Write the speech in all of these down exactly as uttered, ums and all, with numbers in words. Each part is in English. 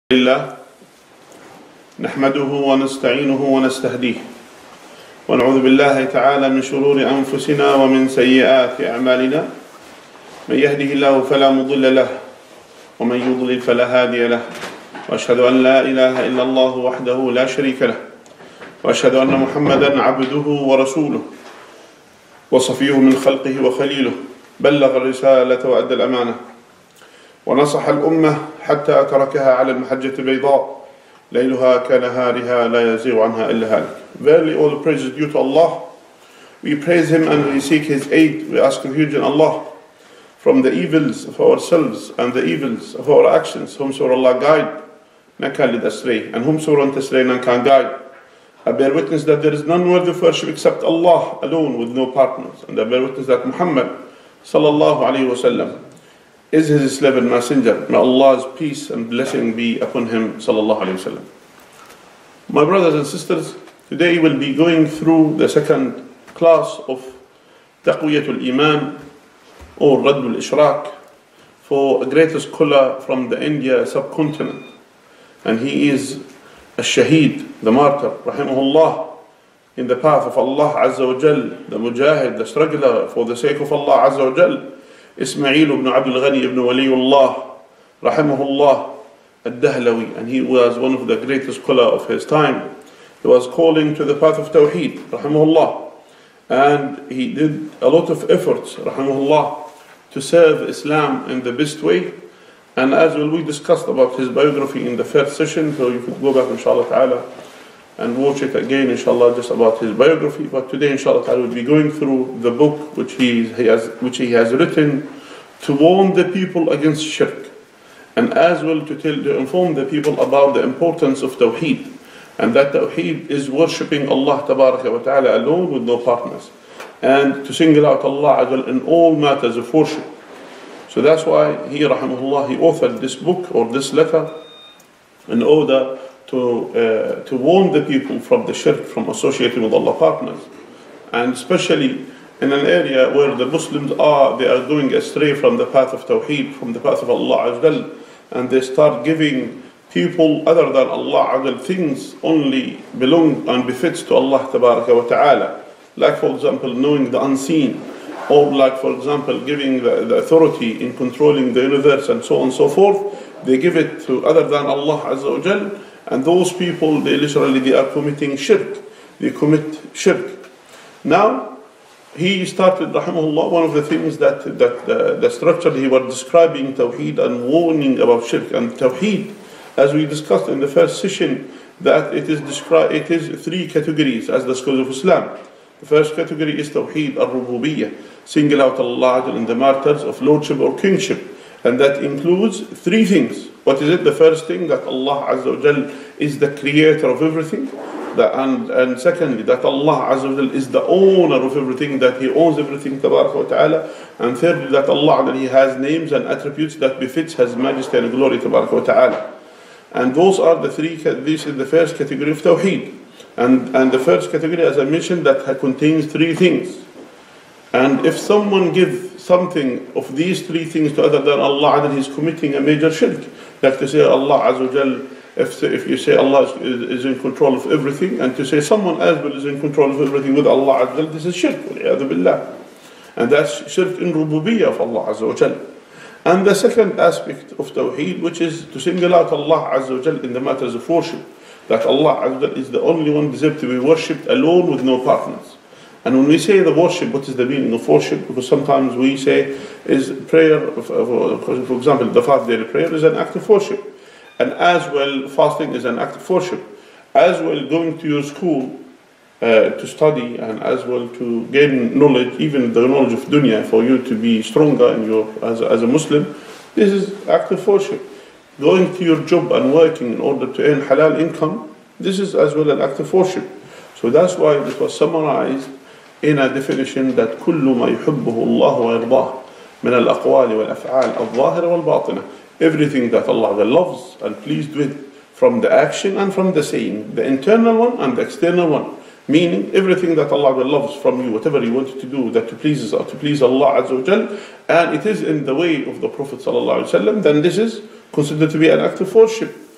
لله نحمده ونستعينه ونستهديه ونعوذ بالله تعالى من شرور أنفسنا ومن سيئات أعمالنا. من يهده الله فلا مضل له ومن يضلل فلا هادي له، وأشهد أن لا إله إلا الله وحده لا شريك له، وأشهد أن محمدا عبده ورسوله وصفيه من خلقه وخليله، بلغ الرسالة وأدى الأمانة ونصح الأمة حتى تركها على المحجة البيضاء ليلها كنهارها لا يزيغ عنها إلا هالك. Verily all the praise is due to Allah. We praise Him and we seek His aid. We ask refuge in Allah from the evils of ourselves and the evils of our actions. Whomsoever Allah guide, none can lead astray, and whomsoever wants astray, none can guide. I bear witness that there is none worthy of worship except Allah alone with no partners, and I bear witness that Muhammad sallallahu alaihi wasallam is his slave and messenger. May Allah's peace and blessing be upon him sallallahu alaihi wasallam. My brothers and sisters, today we'll be going through the second class of Taqwiyatul Eman or Raddul Ishraq for a great scholar from the India subcontinent, and he is a shaheed, the martyr, rahimahullah, in the path of Allah Azza wa Jal, the mujahid, the struggler for the sake of Allah Azza wa Jal, Ismail ibn Abdul Ghani ibn Waliullah, rahimahullah, al-Dahlawi, and he was one of the greatest scholar of his time. He was calling to the path of Tawheed, rahimahullah, and he did a lot of efforts, rahimahullah, to serve Islam in the best way. And as well, we discussed about his biography in the first session, so you could go back inshallah ta'ala and watch it again inshallah, just about his biography. But today inshallah ta'ala we'll be going through the book which he, he has which he has written to warn the people against shirk, and as well to tell to inform the people about the importance of Tawheed, and that Tawheed is worshipping Allah tabaraka wa ta'ala alone with no partners, and to single out Allah in all matters of worship. So that's why he rahimahullah he authored this book or this letter in order to uh, to warn the people from the shirk, from associating with Allah partners, and especially in an area where the Muslims are, they are going astray from the path of Tawheed, from the path of Allah Azza wa Jal, and they start giving people other than Allah Azza wa Jal things only belong and befits to Allah Tabaraka wa Ta'ala, like for example knowing the unseen, or like for example giving the, the authority in controlling the universe and so on and so forth. They give it to other than Allah Azza wa Jal, and those people, they literally they are committing shirk. They commit shirk. Now, he started, rahimahullah, one of the things that, that uh, the structure he was describing Tawheed and warning about shirk. And Tawheed, as we discussed in the first session, that it is described, it is three categories as the scholars of Islam. The first category is Tawheed al-Rububiyyah, single out Allah in the matters of lordship or kingship. And that includes three things. What is it? The first thing, that Allah Azza wa Jal is the creator of everything. The, and, and secondly, that Allah Azza wa Jal is the owner of everything, that He owns everything, tabaraka wa ta'ala. And thirdly, that Allah He has names and attributes that befits His majesty and glory, tabaraka wa ta'ala. And those are the three, this is the first category of Tawheed. And, and the first category, as I mentioned, that contains three things. And if someone gives something of these three things to other than Allah, then he's committing a major shirk. Like to say Allah Azza wa Jal, if, if you say Allah is, is in control of everything, and to say someone else is in control of everything with Allah Azza wa Jal, this is shirk, wal-'iyadhu billah. And that's shirk in rububiyyah of Allah Azza wa Jal. And the second aspect of Tawheed, which is to single out Allah Azza wa Jal in the matters of worship, that Allah Azza wa Jal is the only one deserved to be worshipped alone with no partners. And when we say the worship, what is the meaning of worship? Because sometimes we say is prayer, for example, the fast daily prayer is an act of worship. And as well, fasting is an act of worship. As well, going to your school uh, to study, and as well to gain knowledge, even the knowledge of dunya, for you to be stronger in your, as, as a Muslim, this is act of worship. Going to your job and working in order to earn halal income, this is as well an act of worship. So that's why it was summarized in a definition that كل ما يحبه الله ويرضاه من الأقوال والأفعال الظاهرة والباطنة. Everything that Allah loves and pleased with from the action and from the saying, the internal one and the external one. Meaning everything that Allah loves from you, whatever you want to do that to please or to please Allah Azza wa Jal, and it is in the way of the Prophet sallallahu alaihi wasallam, then this is considered to be an act of worship.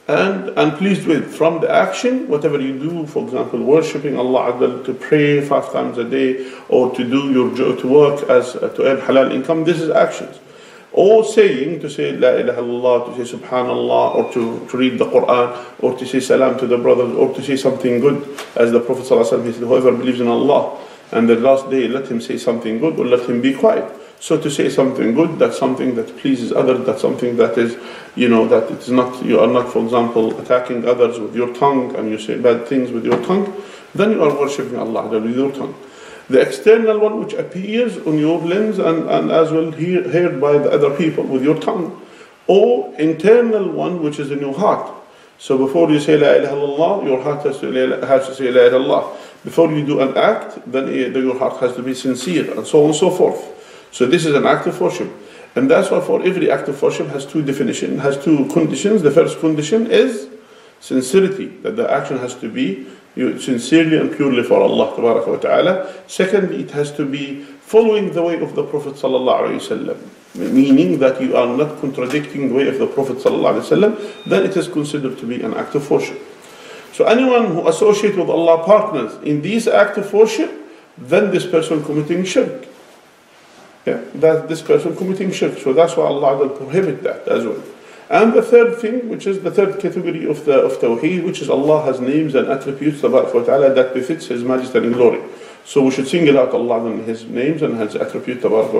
and, and pleased with. From the action, whatever you do, for example, worshipping Allah Azza wa Jal, to pray five times a day, or to do your job, to work as uh, to earn halal income, this is actions. Or saying, to say La ilaha illallah, to say Subhanallah, or to, to read the Quran, or to say salam to the brothers, or to say something good, as the Prophet ﷺ said, whoever believes in Allah and the last day, let him say something good, or let him be quiet. So to say something good, that's something that pleases others, that's something that is, you know, that it is not, you are not, for example, attacking others with your tongue, and you say bad things with your tongue, then you are worshipping Allah with your tongue. The external one, which appears on your limbs and, and as well hear, heard by the other people with your tongue. Or internal one, which is in your heart. So before you say La ilaha illallah, your heart has to, has to say La ilaha illallah. Before you do an act, then your heart has to be sincere, and so on and so forth. So this is an act of worship. And that's why for every act of worship has two definitions, has two conditions. The first condition is sincerity, that the action has to be you sincerely and purely for Allah Tabaraka wa Ta'ala. Secondly, it has to be following the way of the Prophet Sallallahu Alaihi Wasallam, meaning that you are not contradicting the way of the Prophet Sallallahu Alaihi Wasallam, then it is considered to be an act of worship. So anyone who associates with Allah partners in these acts of worship, then this person committing shirk. Yeah, that this person committing shirk. So that's why Allah will prohibit that as well. And the third thing, which is the third category of the of Tawheed, which is Allah has names and attributes that befits His majesty and glory. So we should single out Allah and His names and His attributes,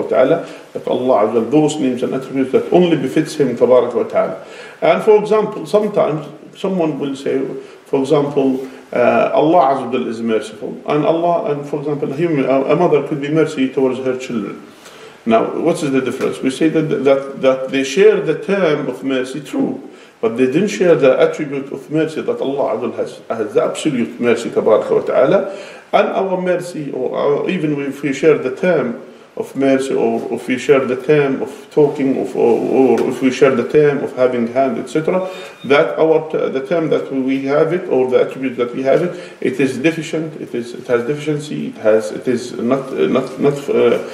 that Allah has those names and attributes that only befits Him, ta'ala. And for example, sometimes someone will say, for example, uh, Allah Azza wa Jal is merciful, and Allah, and for example, a, human, a mother could be mercy towards her children. Now, what is the difference? We say that, that, that they share the term of mercy, true, but they didn't share the attribute of mercy that Allah has, has the absolute mercy, ta'ala, and our mercy, or our, even if we share the term of mercy, or if we share the term of talking, of, or, or if we share the term of having hand, et cetera, that our the term that we have it, or the attribute that we have it, it is deficient. It is it has deficiency. It has it is not not not uh, uh,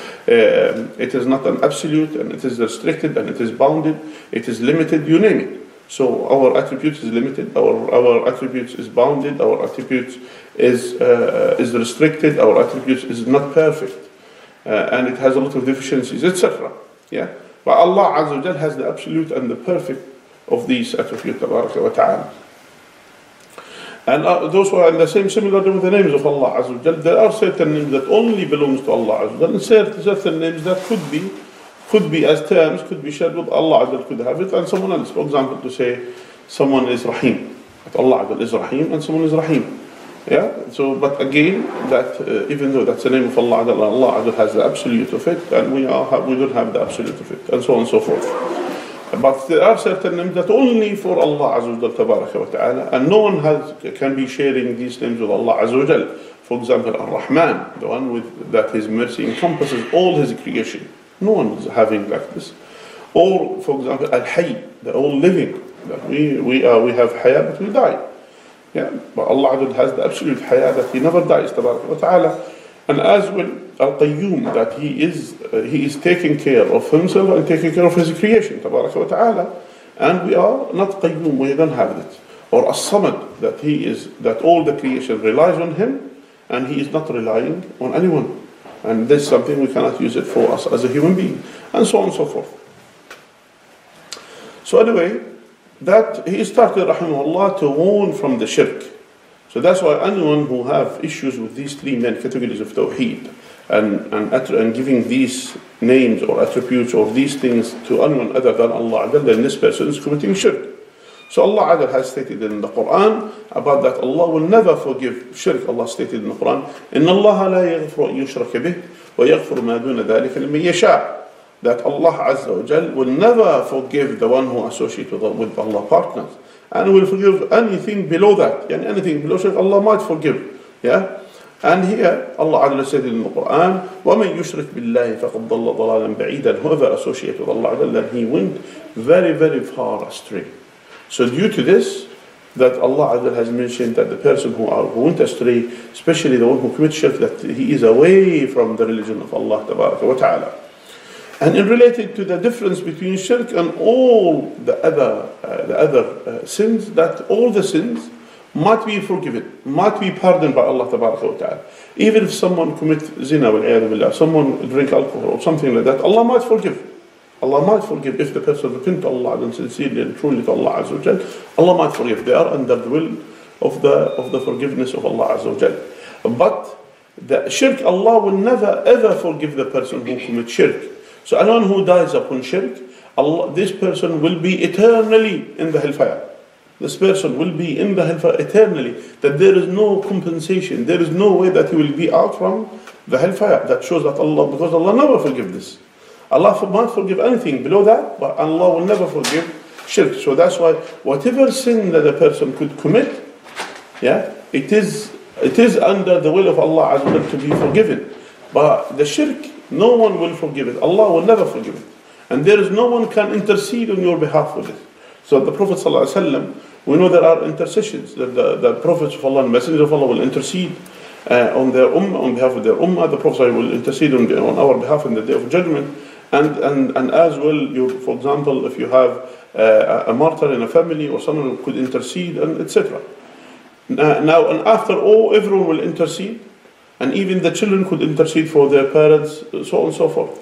it is not an absolute, and it is restricted, and it is bounded. It is limited. You name it. So our attributes is limited. Our our attributes is bounded. Our attributes is uh, is restricted. Our attributes is not perfect. Uh, and it has a lot of deficiencies, et cetera. Yeah, but Allah Azza wa Jal has the absolute and the perfect of these attributes, Tabaraka wa Ta'ala. And uh, those who are in the same, similarly with the names of Allah Azza wa Jal, there are certain names that only belongs to Allah Azza wa Jal, and certain, certain names that could be, could be as terms, could be shared with Allah Azza wa Jal, could have it, and someone else. For example, to say someone is Rahim, that Allah Azza wa Jal is Rahim, and someone is Rahim. Yeah, so, but again, that uh, even though that's the name of Allah, Allah has the absolute of it, and we are we don't have the absolute of it, and so on and so forth. But there are certain names that only for Allah Azza wa Jal, Tabaraka wa Ta'ala, and no one has can be sharing these names with Allah Azza wa Jal. For example, Ar-Rahman, the one with that His mercy encompasses all His creation. No one is having like this. Or, for example, Al-Hayy, the all living, that we we are we have Haya, but we die. Yeah, but Allah has the absolute hayah that He never dies, Tabaraka wa Ta'ala. And as well, Al-Qayyum, that He is uh, He is taking care of Himself and taking care of His creation, Tabaraka wa Ta'ala. And we are not Qayyum, we don't have it. Or As-Samad, that He is, that all the creation relies on Him, and He is not relying on anyone. And this is something we cannot use it for us as a human being, and so on and so forth. So anyway, that he started, rahimahullah, to warn from the shirk. So that's why anyone who have issues with these three main categories of tawheed, and, and, and giving these names or attributes or these things to anyone other than Allah, then this person is committing shirk. So Allah has stated in the Quran about that Allah will never forgive shirk. Allah stated in the Quran, إِنَّ اللَّهَ لَا يَغْفِرُ أَن يُشْرَكَ بِهِ وَيَغْفِرُ مَا دُونَ ذَلِكَ لِمَن يَشَاءُ. That Allah Azza wa Jal will never forgive the one who associates with, with Allah partners, and will forgive anything below that. And anything below shirk, Allah might forgive. Yeah. And here Allah Azza said in the Quran, وَمَن يُشْرِكْ بِاللَّهِ فَقَدْ ضَلَّ ضَلَالًا بَعِيدًا. Whoever associates with Allah, then he went very, very far astray. So due to this, that Allah Azza has mentioned that the person who, are, who went astray, especially the one who commits shirk, that he is away from the religion of Allah Tabaraka wa Ta'ala. And in related to the difference between shirk and all the other, uh, the other uh, sins, that all the sins might be forgiven, might be pardoned by Allah Tabaraka wa Ta'ala. Even if someone commits zina, billah, someone drink alcohol or something like that, Allah might forgive. Allah might forgive if the person repents to Allah and sincerely and truly to Allah Azza wa Jal. Allah might forgive. They are under the will of the of the forgiveness of Allah Azza wa Jal. But the shirk, Allah will never ever forgive the person who commits shirk. So anyone who dies upon shirk, Allah, this person will be eternally in the hellfire. This person will be in the hellfire eternally. That there is no compensation. There is no way that he will be out from the hellfire. That shows that Allah, because Allah never forgive this. Allah might forgive anything below that, but Allah will never forgive shirk. So that's why whatever sin that a person could commit, yeah, it is it is under the will of Allah Azza wa Jalla to be forgiven. But the shirk, no one will forgive it. Allah will never forgive it. And there is no one can intercede on your behalf with it. So the Prophet ﷺ, we know there are intercessions. The, the, the prophets of Allah and Messenger of Allah will intercede uh, on their ummah, on behalf of their ummah. The Prophet will intercede on, on our behalf in the Day of Judgment. And, and, and as well, you, for example, if you have uh, a martyr in a family or someone who could intercede, and et cetera. Now, and after all, everyone will intercede. And even the children could intercede for their parents, so on and so forth.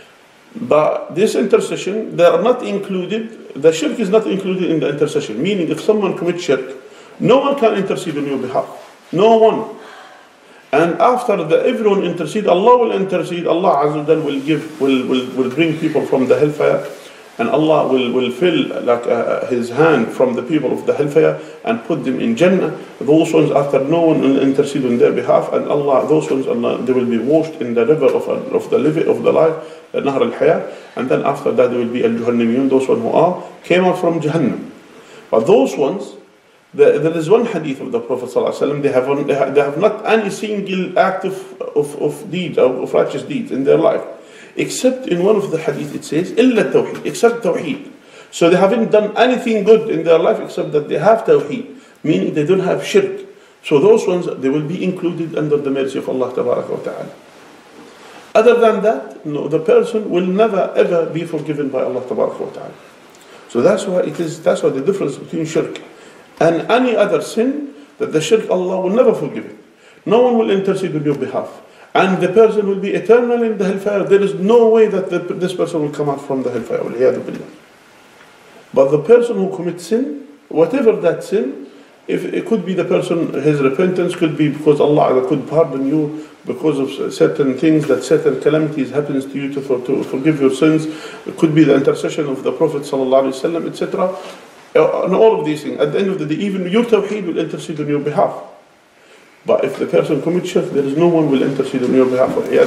But this intercession, they are not included, the shirk is not included in the intercession. Meaning, if someone commits shirk, no one can intercede on your behalf. No one. And after the, everyone intercede, Allah will intercede, Allah Azza wa Jal will give, will, will, will bring people from the hellfire, and Allah will, will fill like uh, His hand from the people of the hellfire and put them in Jannah. Those ones, after no one will intercede on their behalf, and Allah, those ones, Allah, they will be washed in the river of, of the life, of the life, Nahr al-Hayah, and then after that there will be al-Jahannamiyun, those ones who are, came out from Jahannam. But those ones, there, there is one hadith of the Prophet ﷺ, they have, they have, they have not any single act of, of, of deed, of righteous deeds in their life. Except in one of the hadith it says, إِلَّا التَّوْحِيد, except Tawheed. So they haven't done anything good in their life except that they have Tawheed, meaning they don't have shirk. So those ones, they will be included under the mercy of Allah Tabaraka wa Ta'ala. Other than that, no, the person will never ever be forgiven by Allah Tabaraka wa Ta'ala. So that's why it is, that's why the difference between shirk and any other sin, that the shirk, Allah will never forgive it. No one will intercede on your behalf. And the person will be eternally in the hellfire. There is no way that the, this person will come out from the hellfire. But the person who commits sin, whatever that sin, if it could be the person, his repentance could be because Allah could pardon you because of certain things, that certain calamities happens to you to, for, to forgive your sins. It could be the intercession of the Prophet ﷺ, et cetera. And all of these things. At the end of the day, even your tawheed will intercede on your behalf. But if the person commits shirk, there is no one will intercede on your behalf.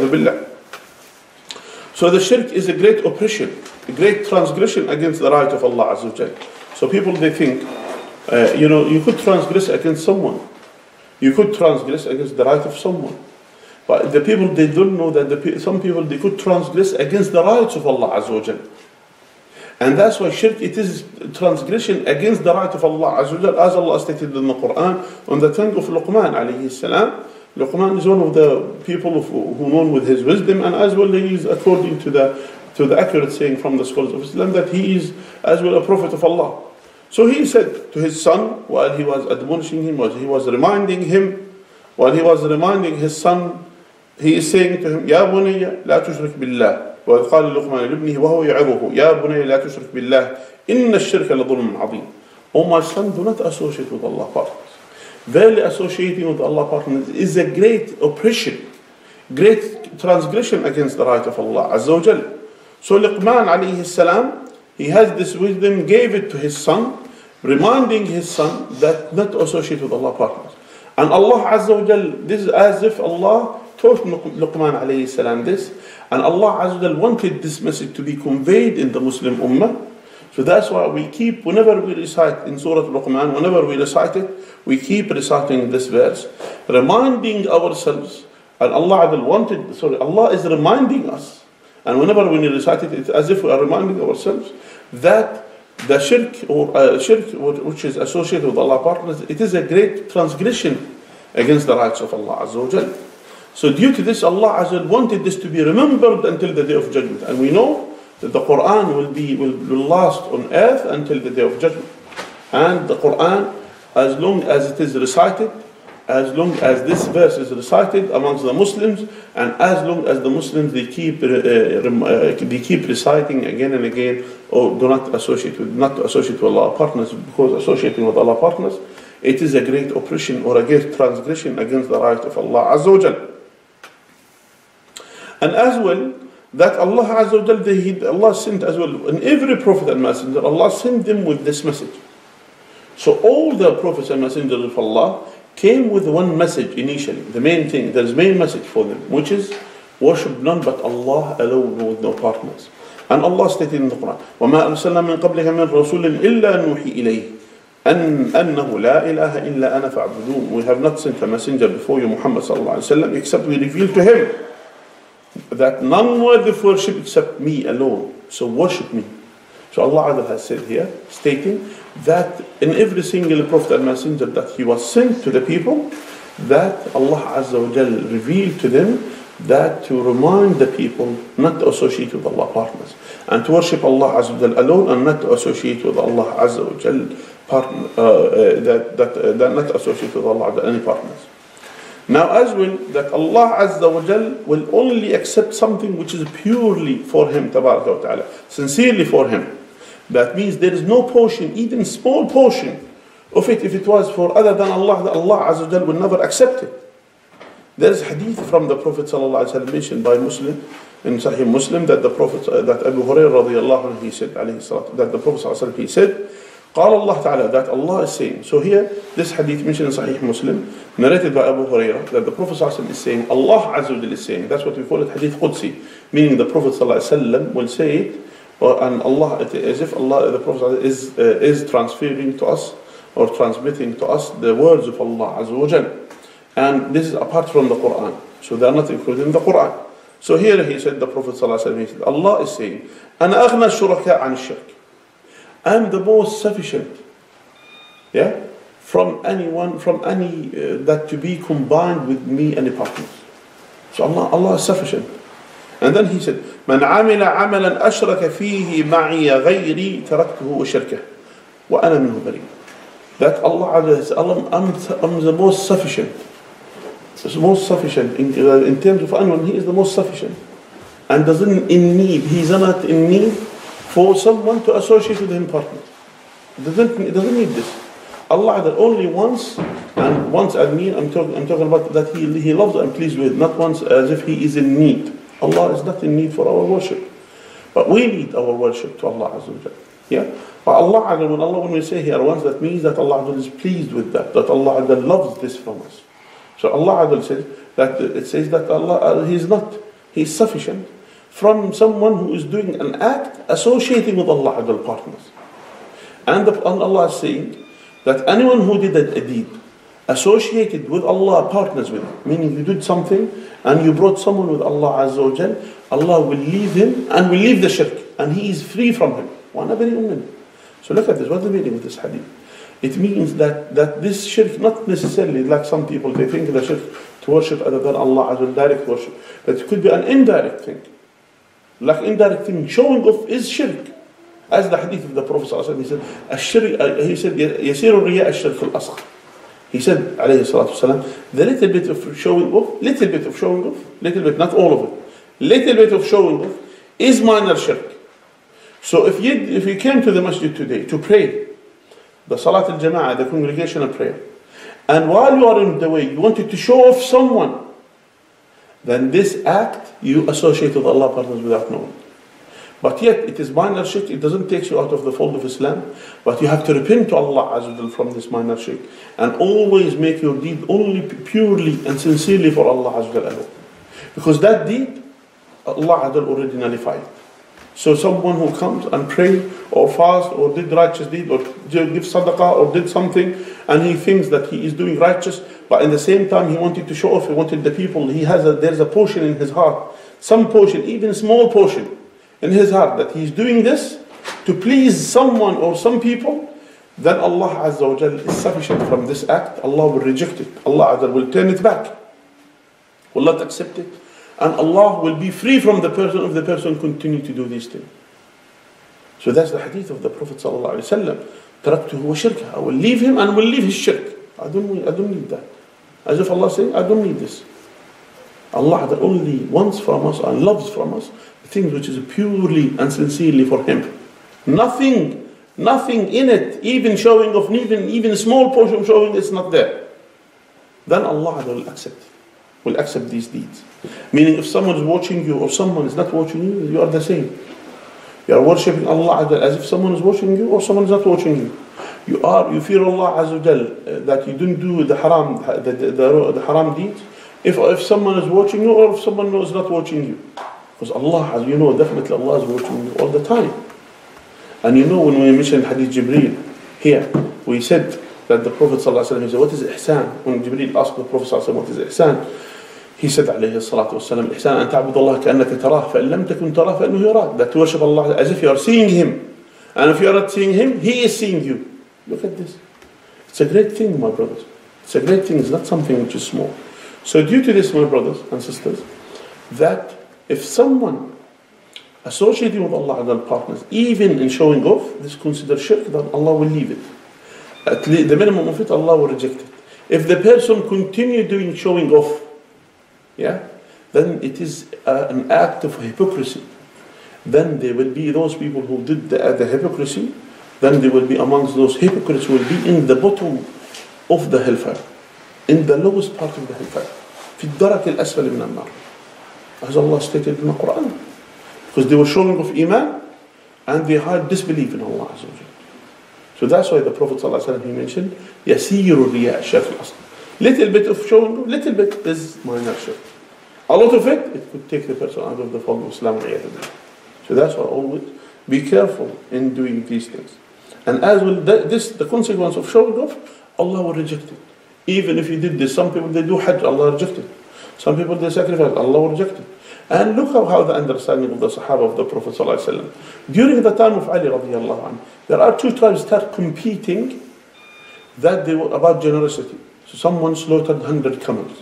So the shirk is a great oppression, a great transgression against the right of Allah Azza wa Jal. So people, they think, uh, you know, you could transgress against someone. You could transgress against the right of someone. But the people, they don't know that the, some people, they could transgress against the rights of Allah Azza wa Jal. And that's why shirk, it is transgression against the right of Allah Azza wa Jal, as Allah stated in the Quran on the tongue of Luqman alayhi salam. Luqman is one of the people of, who known with his wisdom, and as well he is, according to the to the accurate saying from the scholars of Islam, that he is as well a prophet of Allah. So he said to his son, while he was admonishing him, while he was reminding him, while he was reminding his son, he is saying to him, Ya bunayya la tushrik billah. وَإِذْ قَالَ لُقْمَانُ لِابْنِهِ وَهُوَ يَعِظُهُ يَا بُنَيَّ لَا تُشْرِكْ بِاللَّهِ إِنَّ الشِّرْكَ لَظُلْمٌ عَظِيمٌ. Oh my son, do not associate with Allah partners. Verily associating with Allah partners is a great oppression, great transgression against the right of Allah Azza wa Jal. So Luqman alayhi salam, he has this wisdom, gave it to his son, reminding his son that not associate with Allah partners. And Allah Azza wa Jal, this is as if Allah taught Luqman alayhi salam this, and Allah Azza wa Jal wanted this message to be conveyed in the Muslim Ummah. So that's why we keep, whenever we recite in Surah Luqman, whenever we recite it, we keep reciting this verse, reminding ourselves, and Allah Azza wa Jal wanted, sorry, Allah is reminding us, and whenever we recite it, it's as if we are reminding ourselves that the shirk, or uh, shirk which is associated with Allah partners, it is a great transgression against the rights of Allah Azza wa Jal. So due to this, Allah Azza wa Jal wanted this to be remembered until the Day of Judgment. And we know that the Quran will be will, will last on earth until the day of judgment. And the Quran, as long as it is recited, as long as this verse is recited amongst the Muslims, and as long as the Muslims they keep uh, uh, they keep reciting again and again, or do not associate with not to associate with Allah partners, because associating with Allah partners, it is a great oppression or a great transgression against the right of Allah Azza wa Jal. And as well, that Allah Azza wa Jal, Allah sent as well, in every prophet and messenger, Allah sent them with this message. So all the prophets and messengers of Allah came with one message initially. The main thing, there's main message for them, which is worship none but Allah alone with no partners. And Allah stated in the Quran, وَمَا أَرْسَلْنَا مِن قَبْلِكَ مِن رَسُولٍ إِلَّا نُوحِي إِلَيْهِ أن أنه لا إله إلا أنا فاعبدون. We have not sent a messenger before you, Muhammad sallallahu alaihi wasallam, except we revealed to him that none worthy of worship except me alone. So worship me. So Allah has said here, stating that in every single prophet and messenger that he was sent to the people, that Allah Azza wa Jal revealed to them that to remind the people not to associate with Allah partners, and to worship Allah Azza wa Jal alone, and not to associate with Allah Azza wa Jal partner, uh, uh, that, that, uh, that not associate with Allah Azza wa Jal any partners. Now as well, that Allah Azza wa Jal will only accept something which is purely for Him, Tabaraka wa Ta'ala, sincerely for Him. That means there is no portion, even small portion of it, if it was for other than Allah, that Allah Azza wa Jal will never accept it. There is hadith from the Prophet sallallahu alaihi wasallam mentioned by Muslim, in Sahih Muslim, that the Prophet, uh, that Abu Hurairah radiyallahu anhu, he said, alayhi salatu, that the Prophet sallallahu alaihi wasallam, he said, قال Allah Ta'ala, that Allah is saying. So here, this hadith mentioned in Sahih Muslim, narrated by Abu Hurairah, that the Prophet sallallahu alaihi wasallam is saying, Allah Azza wa Jal is saying. That's what we call it hadith Qudsi, meaning the Prophet sallallahu alaihi wasallam will say it, or, and Allah, as if Allah, the Prophet is uh, is transferring to us or transmitting to us the words of Allah Azza wa Jal. And this is apart from the Quran, so they are not included in the Quran. So here he said, the Prophet sallallahu alaihi wasallam, he said, Allah is saying, أنا أغنى الشركاء عن الشرك. I'm the most sufficient, yeah, from anyone, from any uh, that to be combined with me any partners. So Allah, Allah is sufficient. And then he said, من عمل عملا أشرك فيه معي غيري تركته وشركه وأنا منه بريء. That Allah says, Allah, I'm, I'm the most sufficient. The most sufficient in, uh, in terms of anyone. He is the most sufficient, and doesn't in need. He's not in need for someone to associate with him partner. Doesn't he doesn't need this. Allah that only once, and once I mean I'm talking I'm talking about that He He loves and pleased with, not once as if He is in need. Allah is not in need for our worship, but we need our worship to Allah Azza wa Jalla. Yeah, but Allah when Allah when we say here once, that means that Allah is pleased with that, that Allah loves this from us. So Allah says that it says that Allah He is not He is sufficient from someone who is doing an act associating with Allah partners. And, the, and Allah is saying that anyone who did a, a deed associated with Allah partners with it, meaning you did something and you brought someone with Allah Azza wa Jal, Allah will leave him and will leave the shirk, and he is free from him. So look at this, what's the meaning of this hadith? It means that, that this shirk, not necessarily like some people, they think the shirk to worship other than Allah as well, direct worship. But it could be an indirect thing. Like indirect thing, showing off is shirk. As the hadith of the Prophet ﷺ, he said, الشرك, he said, يسير الرياء الشرك الأصغر. He said, عليه الصلاة والسلام, the little bit of showing off, little bit of showing off, little bit, not all of it, little bit of showing off is minor shirk. So if you, if you came to the masjid today to pray, the Salat al-Jama'ah, the congregational prayer, and while you are in the way, you wanted to show off someone, then this act you associate with Allah partners without knowing. But yet it is minor shirk, it doesn't take you out of the fold of Islam, but you have to repent to Allah Azza wa Jal from this minor shirk, and always make your deed only purely and sincerely for Allah Azza wa Jal alone. Because that deed, Allah Azza wa Jal already nullified. So someone who comes and pray or fast or did righteous deed or give sadaqah or did something, and he thinks that he is doing righteous, but in the same time he wanted to show off, he wanted the people, he has a, there's a portion in his heart, some portion, even a small portion in his heart, that he is doing this to please someone or some people, then Allah Azza wa Jal is sufficient from this act. Allah will reject it. Allah Azza wa Jal will turn it back, will not accept it. And Allah will be free from the person if the person continue to do these things. So that's the hadith of the Prophet sallallahu alaihi wasallam. تركته وشركه. I will leave him and will leave his shirk. I don't, I don't need that. As if Allah saying, I don't need this. Allah only wants from us and loves from us the things which is purely and sincerely for Him. Nothing, nothing in it, even showing of, even, even a small portion of showing it's not there. Then Allah will accept, will accept these deeds. Meaning if someone is watching you or someone is not watching you, you are the same. You are worshipping Allah as if someone is watching you or someone is not watching you. You are, you fear Allah Azza wa Jal, uh, that you don't do the haram, the, the, the, the haram deeds. If, if someone is watching you or if someone is not watching you. Because Allah, as you know, definitely Allah is watching you all the time. And you know when we mentioned Hadith Jibreel, here, we said that the Prophet ﷺ, he said, what is ihsan? When Jibreel asked the Prophet ﷺ, what is ihsan? He said, alayhi salatu wasalam, ihsan an ta'bud Allah ka'annaka tarah, fa'in lam takun tarah fa'innahu yarak. That to worship Allah as if you are seeing Him. And if you are not seeing Him, He is seeing you. Look at this. It's a great thing, my brothers. It's a great thing. It's not something which is small. So due to this, my brothers and sisters, that if someone associating with Allah and partners, even in showing off, this is considered shirk, then Allah will leave it. At least the minimum of it, Allah will reject it. If the person continue doing showing off, yeah, then it is uh, an act of hypocrisy. Then there will be those people who did the, uh, the hypocrisy, then they will be amongst those hypocrites who will be in the bottom of the hellfire, in the lowest part of the hellfire. في الدرك الأسفل من النار. As Allah stated in the Quran. Because they were showing of Iman and they had disbelief in Allah Azza wa Jalla. So that's why the Prophet ﷺ, he mentioned يسير الرياء شرك الأصل. Little bit of showing, little bit is minor shirk. A lot of it, it could take the person out of the fold of Islam. So that's why always be careful in doing these things. And as well, this, the consequence of showing off, Allah will reject it. Even if you did this, some people they do Hajj, Allah reject it. Some people they sacrifice, Allah will reject it. And look how, how the understanding of the Sahaba of the Prophet ﷺ. During the time of Ali radiallahu anhu, there are two tribes start competing that they were about generosity. So someone slaughtered one hundred camels,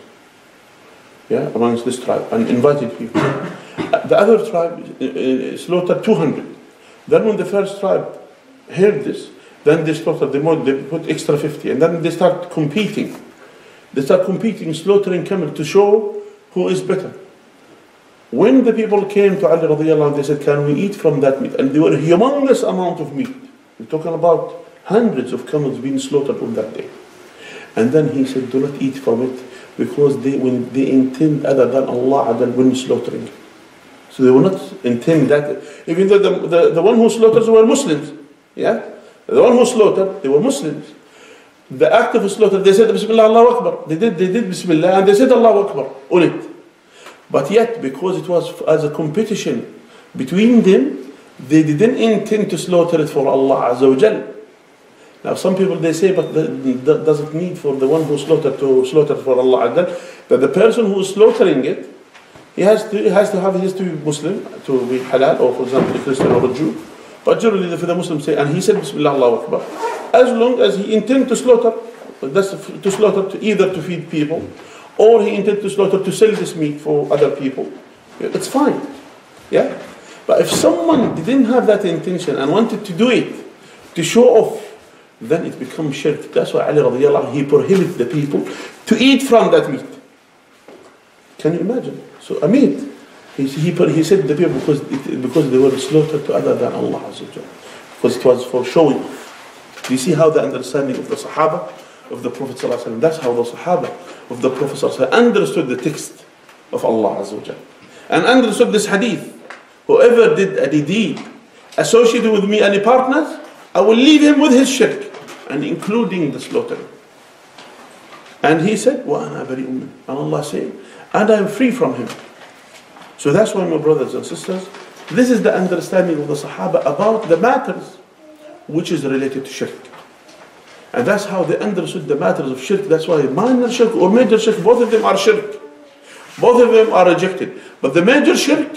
yeah, amongst this tribe and invited people. The other tribe uh, slaughtered two hundred. Then when the first tribe heard this, then they slaughtered, they, more, they put extra fifty. And then they start competing. They start competing, slaughtering camels to show who is better. When the people came to Ali radiallahu anhu, they said, can we eat from that meat? And there were a humongous amount of meat. We're talking about hundreds of camels being slaughtered on that day. And then he said, do not eat from it, because they, when they intend other than Allah when slaughtering. So they will not intend that. Even though the, the, the one who slaughters were Muslims. Yeah? The one who slaughtered, they were Muslims. The act of slaughter, they said Bismillah, Allahu Akbar. They did, they did Bismillah and they said Allahu Akbar on it. But yet, because it was as a competition between them, they didn't intend to slaughter it for Allah Azza wa Jal. Now some people they say, but that doesn't need for the one who slaughtered to slaughter for Allah Azza wa Jal. That the person who is slaughtering it, he has to, he has to have, he has to be Muslim, to be halal, or for example a Christian or a Jew. But generally for the Muslims say, and he said Bismillah Allahu Akbar. As long as he intends to slaughter, that's to slaughter to either to feed people, or he intends to slaughter to sell this meat for other people, it's fine. Yeah? But if someone didn't have that intention and wanted to do it to show off, then it becomes shirk. That's why Ali radiallahu anhu, he prohibited the people to eat from that meat. Can you imagine? So a meat, he, he, he said the people because, it, because they were slaughtered to other than Allah Azza wa Jalla. Because it was for showing off. Do you see how the understanding of the Sahaba of the Prophet ﷺ, that's how the Sahaba of the Prophet ﷺ understood the text of Allah Azza wa Jalla. And understood this hadith. Whoever did a deed associated with me any partners, I will leave him with his shirk, and including the slaughtering. And he said, وَأَنَا بَرِيءٌ مِّنْهُ. And Allah said, and I am free from him. So that's why, my brothers and sisters, this is the understanding of the Sahaba about the matters which is related to shirk. And that's how they understood the matters of shirk. That's why minor shirk or major shirk, both of them are shirk. Both of them are rejected. But the major shirk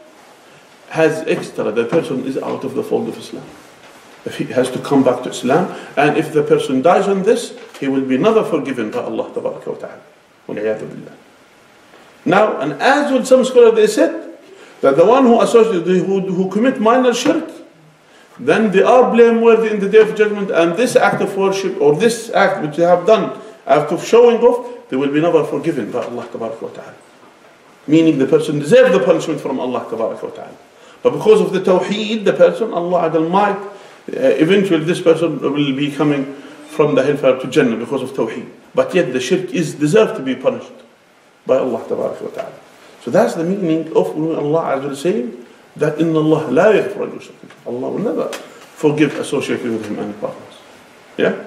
has extra. The person is out of the fold of Islam. If he has to come back to Islam, and if the person dies on this, he will be never forgiven by Allah Tabaraka wa Ta'ala. Wal-'iyadhu billah. Now, and as with some scholars they said, that the one who associates, who, who commit minor shirk, then they are blameworthy in the day of judgment, and this act of worship or this act which they have done, act of showing off, they will be never forgiven by Allah Tabaraka wa Ta'ala. Meaning the person deserves the punishment from Allah Tabaraka wa Ta'ala. But because of the tawheed, the person, Allah Adal might, uh, eventually this person will be coming from the hellfire to Jannah because of tawheed. But yet the shirk is deserved to be punished by Allah Tabaraka wa Ta'ala. So that's the meaning of when Allah Azza saying that in Allah la yaghfir al-shirk. Allah will never forgive associated with Him any partners. Yeah?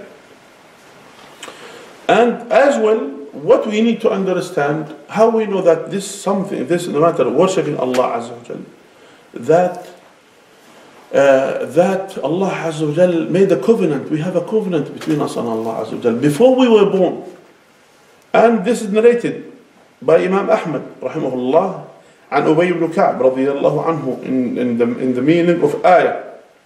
And as well, what we need to understand, how we know that this something, this no matter worshipping Allah Azza wa Jal, that uh, that Allah Azza wa Jal made a covenant. We have a covenant between us and Allah Azza wa Jal before we were born. And this is narrated by Imam Ahmad rahimahullah and Ubay ibn Ka'b radiyallahu anhu in, in, the, in the meaning of ayah.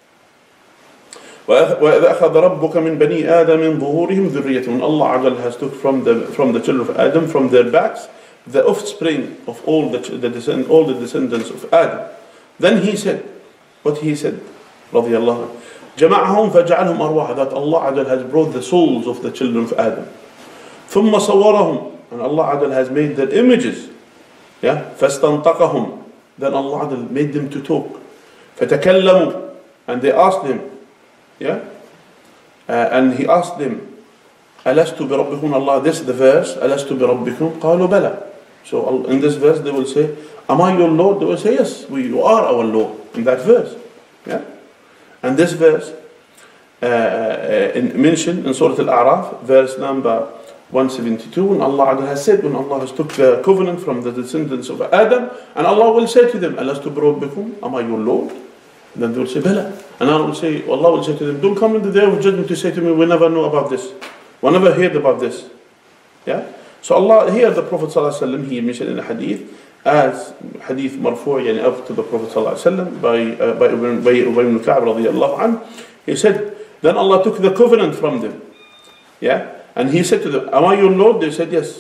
وَإِذَا أَخَذَ رَبُّكَ مِنْ بَنِي آدَمٍ مِنْ ظُهُورِهِمْ ذُرِّيَّتَهُمْ. Allah Azza has took from the from the children of Adam, from their backs, the offspring of all the the descend, all the descendants of Adam. Then he said, what he said, رضي الله عنه, جَمَعَهُمْ فَجَعَلْهُمْ أَرْوَاحًا, that Allah Azza has brought the souls of the children of Adam. ثُمَّ صَوَّرَهُمْ, and Allah Azza has made their images. Yeah, فَاسْتَنْطَقَهُمْ, then Allah Azza made them to talk. فَتَكَلَّمُوا, and they asked him. Yeah, uh, and he asked them, أَلَسْتُ بِرَبِّكُمْ, Allah, this is the verse, أَلَسْتُ بِرَبِّكُمْ قَالُوا بَلَى. So in this verse they will say, am I your Lord? They will say, yes, we, you are our Lord, in that verse. Yeah, and this verse uh, uh, in, mentioned in Surah Al-A'raf, verse number one seventy-two, when Allah has said, when Allah has took the covenant from the descendants of Adam, and Allah will say to them, أَلَسْتُ بِرَبِّكُمْ, am I your Lord? And then they will say, Bala. And Allah will say, Allah will say to them, don't come in the day of judgment to say to me, we never know about this. We never heard about this. Yeah? So Allah, here the Prophet ﷺ, he mentioned in a hadith, as hadith marfu' yani up to the Prophet ﷺ, by, uh, by Ubay ibn Ka'b radiyallahu anhu, he said, then Allah took the covenant from them. Yeah? And he said to them, am I your Lord? They said, yes.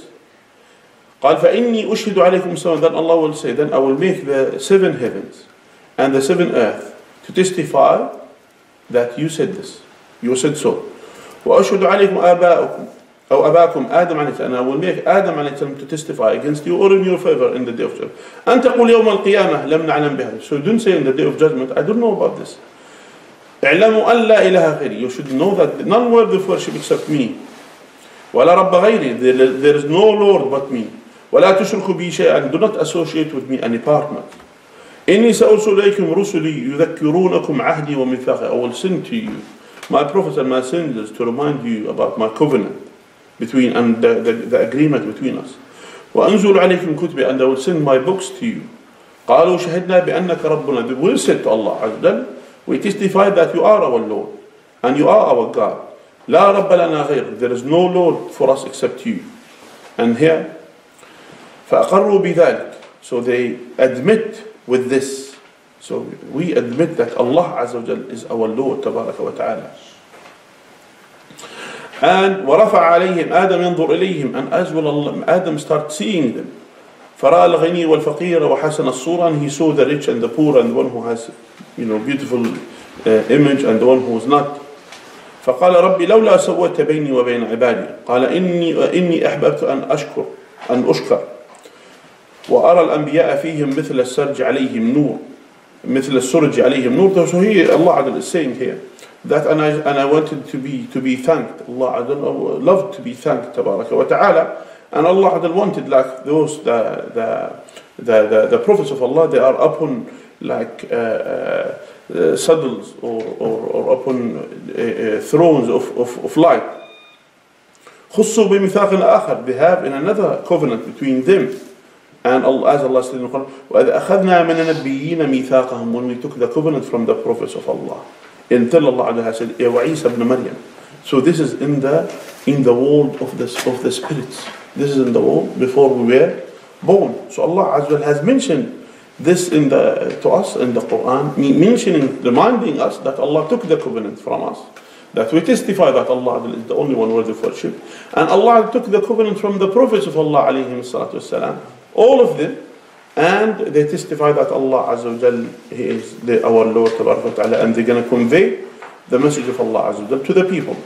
قال فإني أشهد عليكم سواء. Then Allah will say, then I will make the seven heavens and the seven earth to testify that you said this, you said so. وأشهد عليكم آباءكم أو أباكم آدم عليه السلام, and I will make Adam عليه السلام to testify against you or in your favor in the day of judgment. أن تقول يوم القيامة لم نعلم بها. So don't say in the day of judgment, I don't know about this. اعلموا أن لا إله غيري. You should know that none worthy of worship except me. ولا رب غيري. There, there is no Lord but me. ولا تشركوا بي شيئا. Do not associate with me any partner. إني سأرسل إليكم رسلي يذكرونكم عهدي وميثاقي. I will send to you my prophets and my messengers to remind you about my covenant between and the, the, the agreement between us. وأنزل عليكم كتبي, and I will send my books to you. قالوا شهدنا بأنك ربنا. They will say to Allah Azza wa Jal, we testify that you are our Lord and you are our God. لا رب لنا غير. There is no Lord for us except you. And here فأقروا بذلك. So they admit with this. So we admit that Allah Azza wa Jal is our Lord Tabaraka wa Ta'ala. And وَرَفَعَ عَلَيْهِمْ آدَمْ يَنْظُرْ إِلَيْهِمْ, and as well Allah, Adam started seeing them. فَرَأَى الْغَنِيَّ وَالْفَقِيرَ وَحَسَنَ الصُّورَةِ, and he saw the rich and the poor and the one who has, you know, beautiful uh, image and the one who is not. فقال ربي لولا سويت بيني وبين عبادي قال إني إني أحببت أن أشكر أن أشكر وأرى الأنبياء فيهم مثل السرج عليهم نور مثل السرج عليهم نور. So here Allah is saying here that and I and I wanted to be to be thanked. Allah loved to be thanked Tabaraka wa Ta'ala, and Allah wanted like those the the the the, the prophets of Allah, they are upon like uh, uh, saddles or, or, or upon uh, uh, thrones of, of, of light. خصوا بميثاق آخر, they have in another covenant between them. And Allah, as Allah said in the Quran, وَإِذْ أَخَذْنَا مِنَ النَّبِيِّينَ مِيثَاقَهُمْ, when we took the covenant from the prophets of Allah, until Allah has said, وَعِيسَى ibn Maryam. So this is in the in the world of the of the spirits. This is in the world before we were born. So Allah Azza wa Jalla has mentioned this in the to us in the Quran, mentioning, reminding us that Allah took the covenant from us, that we testify that Allah is the only one worthy of worship, and Allah took the covenant from the prophets of Allah alayhi salatu wassalam, all of them, and they testify that Allah Azza wa Jal, He is the, our Lord Tabaraka wa Ta'ala, and they're going to convey the message of Allah Azza wa Jal to the people.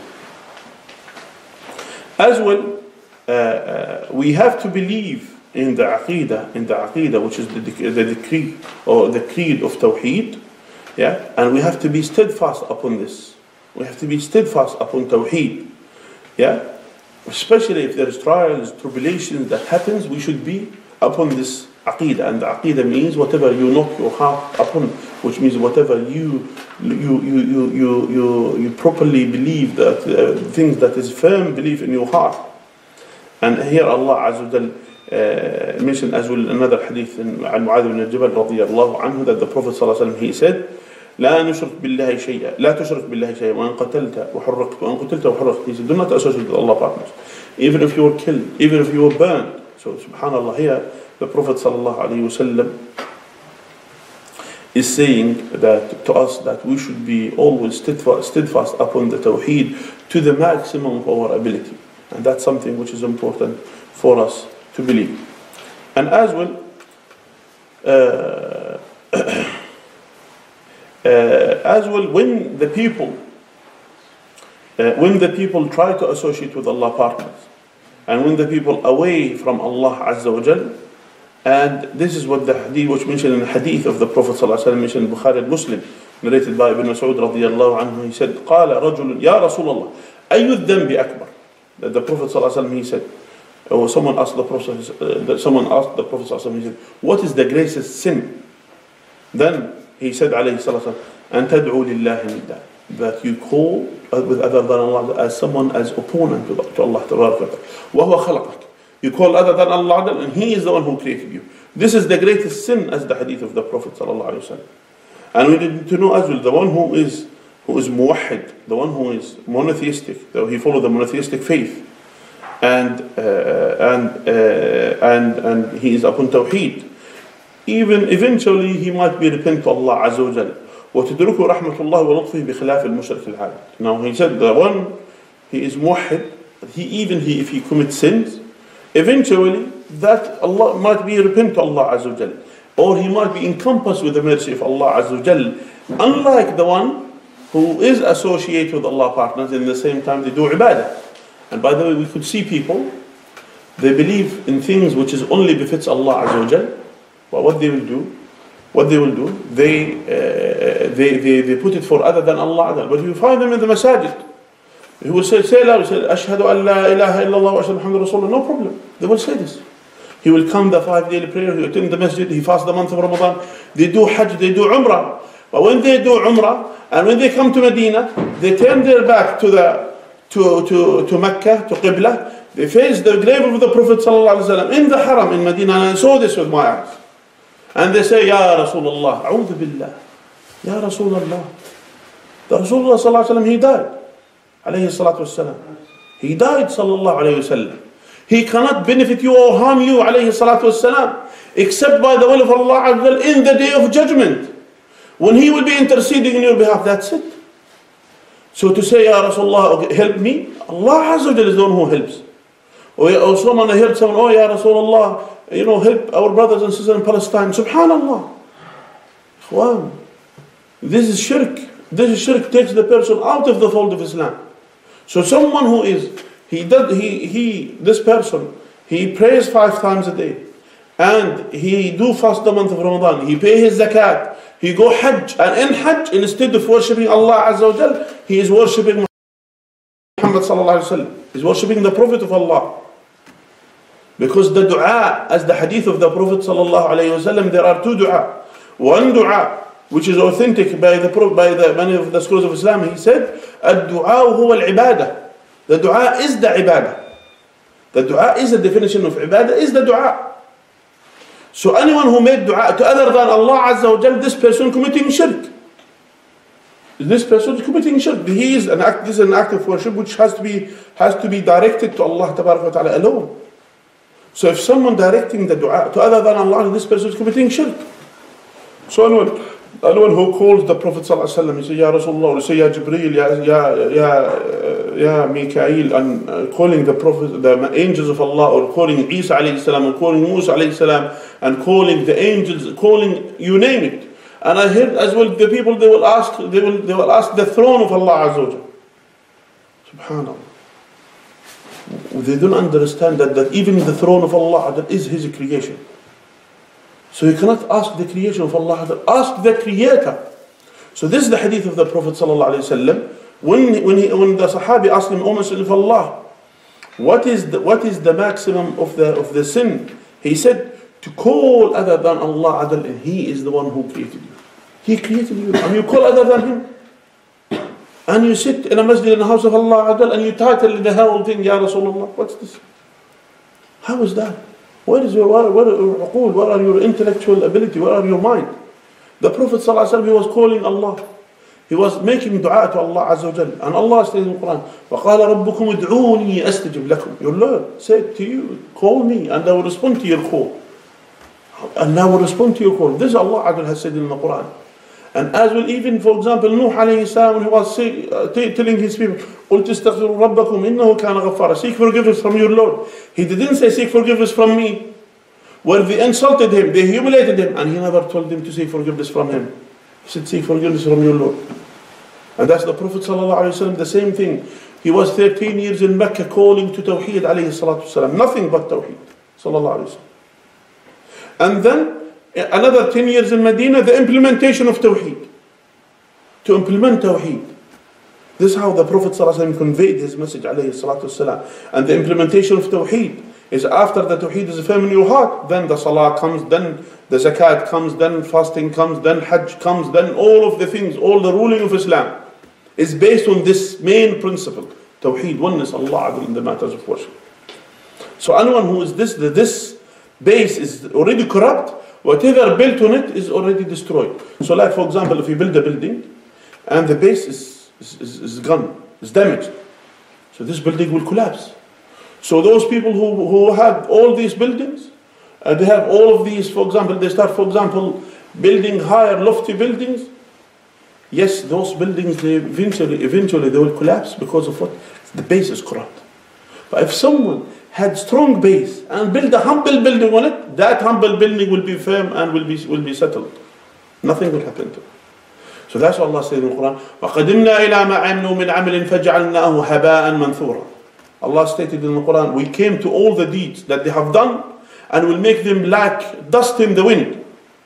As well, uh, uh, we have to believe in the Aqidah, in the Aqidah, which is the, the decree or the creed of Tawheed, yeah, and we have to be steadfast upon this. We have to be steadfast upon Tawheed, yeah, especially if there is trials, tribulations that happens, we should be upon this Aqidah, and the Aqidah means whatever you knock your heart upon, which means whatever you you you you you you, you properly believe, that uh, things that is firm belief in your heart. And here Allah Azza wa Jal uh, mentioned as well another hadith in Mu'adh ibn Jabal radiyallahu anhu, that the Prophet sallallahu alaihi wasallam, he said, لا نشرك بالله شيئا لا تشرك بالله شيئا وإن قتلت وحرقت وإن قتلت وحرقت. He said, do not associate with Allah partners, even if you were killed, even if you were burned. So subhanallah, here the Prophet sallallahu alaihi wasallam is saying that to us that we should be always steadfast, steadfast upon the Tawheed to the maximum of our ability, and that's something which is important for us to believe. And as well, uh, uh, as well, when the people, uh, when the people try to associate with Allah partners, and when the people away from Allah Azza wa Jal, and this is what the hadith which mentioned in the hadith of the Prophet sallallahu alaihi wasallam, mentioned in Bukhari and Muslim, narrated by Ibn Mas'ud radiyallahu anhu. He said, قال رجل يا رسول الله أي الذنب أكبر. That the Prophet sallallahu alaihi wasallam, he said, or someone asked the Prophet, uh, that someone asked the Prophet sallallahu alaihi wasallam, he said, what is the greatest sin? Then he said alayhi salatu wasallam, أن تدعو لله ندا, that you call with other than Allah as someone as opponent to Allah tabaraka wa ta'ala. وهو خلقك. You call other than Allah, and He is the one who created you. This is the greatest sin, as the hadith of the Prophet sallallahu alaihi wasallam. And we need to know as well, the one who is who is muwahhid, the one who is monotheistic, though he followed the monotheistic faith, and uh, and uh, and and he is upon tawheed. Even eventually, he might be repent to Allah Azza wa Jalla. وتدركه رحمة الله ولطفه بخلاف المشرك العادي. Now he said the one he is muwahhid, he even he if he commits sins, eventually that Allah might be repent to Allah Azza wa Jal, or he might be encompassed with the mercy of Allah Azza wa Jal, unlike the one who is associated with Allah partners, in the same time they do ibadah. And by the way, we could see people, they believe in things which is only befits Allah Azza wa Jal, but what they will do, what they will do, they, uh, they, they, they put it for other than Allah. But you find them in the masajid, he will say, say aloud, say, Ashhadu an la ilaha illallah wa ashhadu Muhammadan Rasulullah. No problem. They will say this. He will come the five daily prayer, he will attend the masjid, he fasts the month of Ramadan, they do Hajj, they do Umrah. But when they do Umrah, and when they come to Medina, they turn their back to the to to, to Mecca, to Qibla, they face the grave of the Prophet sallallahu alaihi wasallam in the Haram in Medina, and I saw this with my eyes. And they say, Ya Rasulullah, A'udhu Billah, Ya Rasulullah. The Rasulullah sallallahu alaihi wasallam, he died. Alayhi salatu wassalam. He died sallallahu alayhi wasallam. He cannot benefit you or harm you alayhi salatu wassalam, except by the will of Allah in the day of judgment, when He will be interceding in your behalf. That's it. So to say, Ya Rasulullah, okay, help me, Allah Azza wa Jalla is the one who helps. Or, or someone heard someone, oh Ya Rasulullah, you know, help our brothers and sisters in Palestine. Subhanallah. Ikhwan, this is shirk. This is shirk, takes the person out of the fold of Islam. So someone who is, he does, he, he, this person, he prays five times a day, and he do fast the month of Ramadan, he pay his zakat, he go Hajj, and in Hajj, instead of worshipping Allah Azza wa Jal, he is worshipping Muhammad sallallahu alaihi wasallam. He's worshipping the Prophet of Allah. Because the dua, as the hadith of the Prophet sallallahu alaihi wasallam, there are two dua. One dua, which is authentic by the by the many of the scholars of Islam, he said, "Ad-du'a huwa al-ibadah." The dua is the ibadah. The dua is the definition of ibadah, is the dua. So anyone who made dua to other than Allah Azza wa Jal, this person committing shirk. This person is committing shirk. He is an act. This is an act of worship which has to be has to be directed to Allah Tabaraka wa Ta'ala alone. So if someone directing the dua to other than Allah, this person is committing shirk. So anyway, anyone who calls the Prophet ﷺ, he says, Ya Rasulullah, or say, Ya Jibreel, Ya, Ya, Ya, Ya Mikael, and uh, calling the Prophet, the angels of Allah, or calling Isa alayhi salam, or calling Musa alayhi salam, and calling the angels, calling, you name it. And I heard as well, the people, they will ask, they will, they will ask the throne of Allah Azza wa Jal. Subhanallah. They don't understand that, that even the throne of Allah, that is His creation. So you cannot ask the creation of Allah, ask the Creator. So this is the hadith of the Prophet sallallahu alaihi wasallam. When when he when the Sahabi asked him, O Messenger of Allah, what is the what is the maximum of the of the sin? He said, to call other than Allah Adal, and He is the one who created you. He created you, and you call other than Him. And you sit in a masjid in the house of Allah Adal, and you title the whole thing, Ya Rasulullah. What's this? How is that? Where is your, where, where, where are your intellectual ability? Where are your mind? The Prophet ﷺ, he was calling Allah. He was making dua to Allah Azza wa Jal. And Allah says in the Quran, وَقَالَ رَبُّكُمُ ادْعُونِي أَسْتَجِبْ لَكُمْ. Your Lord said to you, call me and I will respond to your call. And I will respond to your call. This Allah Azza wa Jal has said in the Quran. And as well, even for example, Nuh alayhi salam, he was say, uh, t- telling his people, قُلْ تَسْتَغْفِرُوا رَبَّكُمْ إِنَّهُ كَانَ غَفَّارًا. Seek forgiveness from your Lord. He didn't say seek forgiveness from me. Where they insulted him, they humiliated him, and he never told them to seek forgiveness from him. He said seek forgiveness from your Lord. And that's the Prophet sallallahu alaihi wasallam, the same thing. He was thirteen years in Mecca calling to Tawheed alayhi salatu wasalam. Nothing but Tawheed sallallahu alaihi wasallam. And then another ten years in Medina, the implementation of Tawheed. To implement Tawheed. This is how the Prophet sallallahu alaihi wasallam conveyed his message alayhi salatu wasalam. And the implementation of Tawheed is after the Tawheed is firm in your heart, then the Salah comes, then the Zakat comes, then fasting comes, then Hajj comes, then all of the things, all the ruling of Islam is based on this main principle. Tawheed, oneness, Allah in the matters of worship. So anyone who is this, this base is already corrupt, whatever built on it is already destroyed. So like for example, if you build a building and the base is, is, is, is gone, is damaged, so this building will collapse. So those people who, who have all these buildings, uh, they have all of these, for example, they start, for example, building higher, lofty buildings. Yes, those buildings, they eventually, eventually they will collapse because of what? The base is corrupt. But if someone had strong base and built a humble building on it, that humble building will be firm and will be, will be settled. Nothing will happen to it. So that's what Allah said in the Quran. وَقَدِمْنَا إِلَى مَا عَمِلُوا مِنْ عَمَلٍ فَجَعَلْنَاهُ هَبَاءً مَنْثُورًا. Allah stated in the Quran, we came to all the deeds that they have done and will make them like dust in the wind.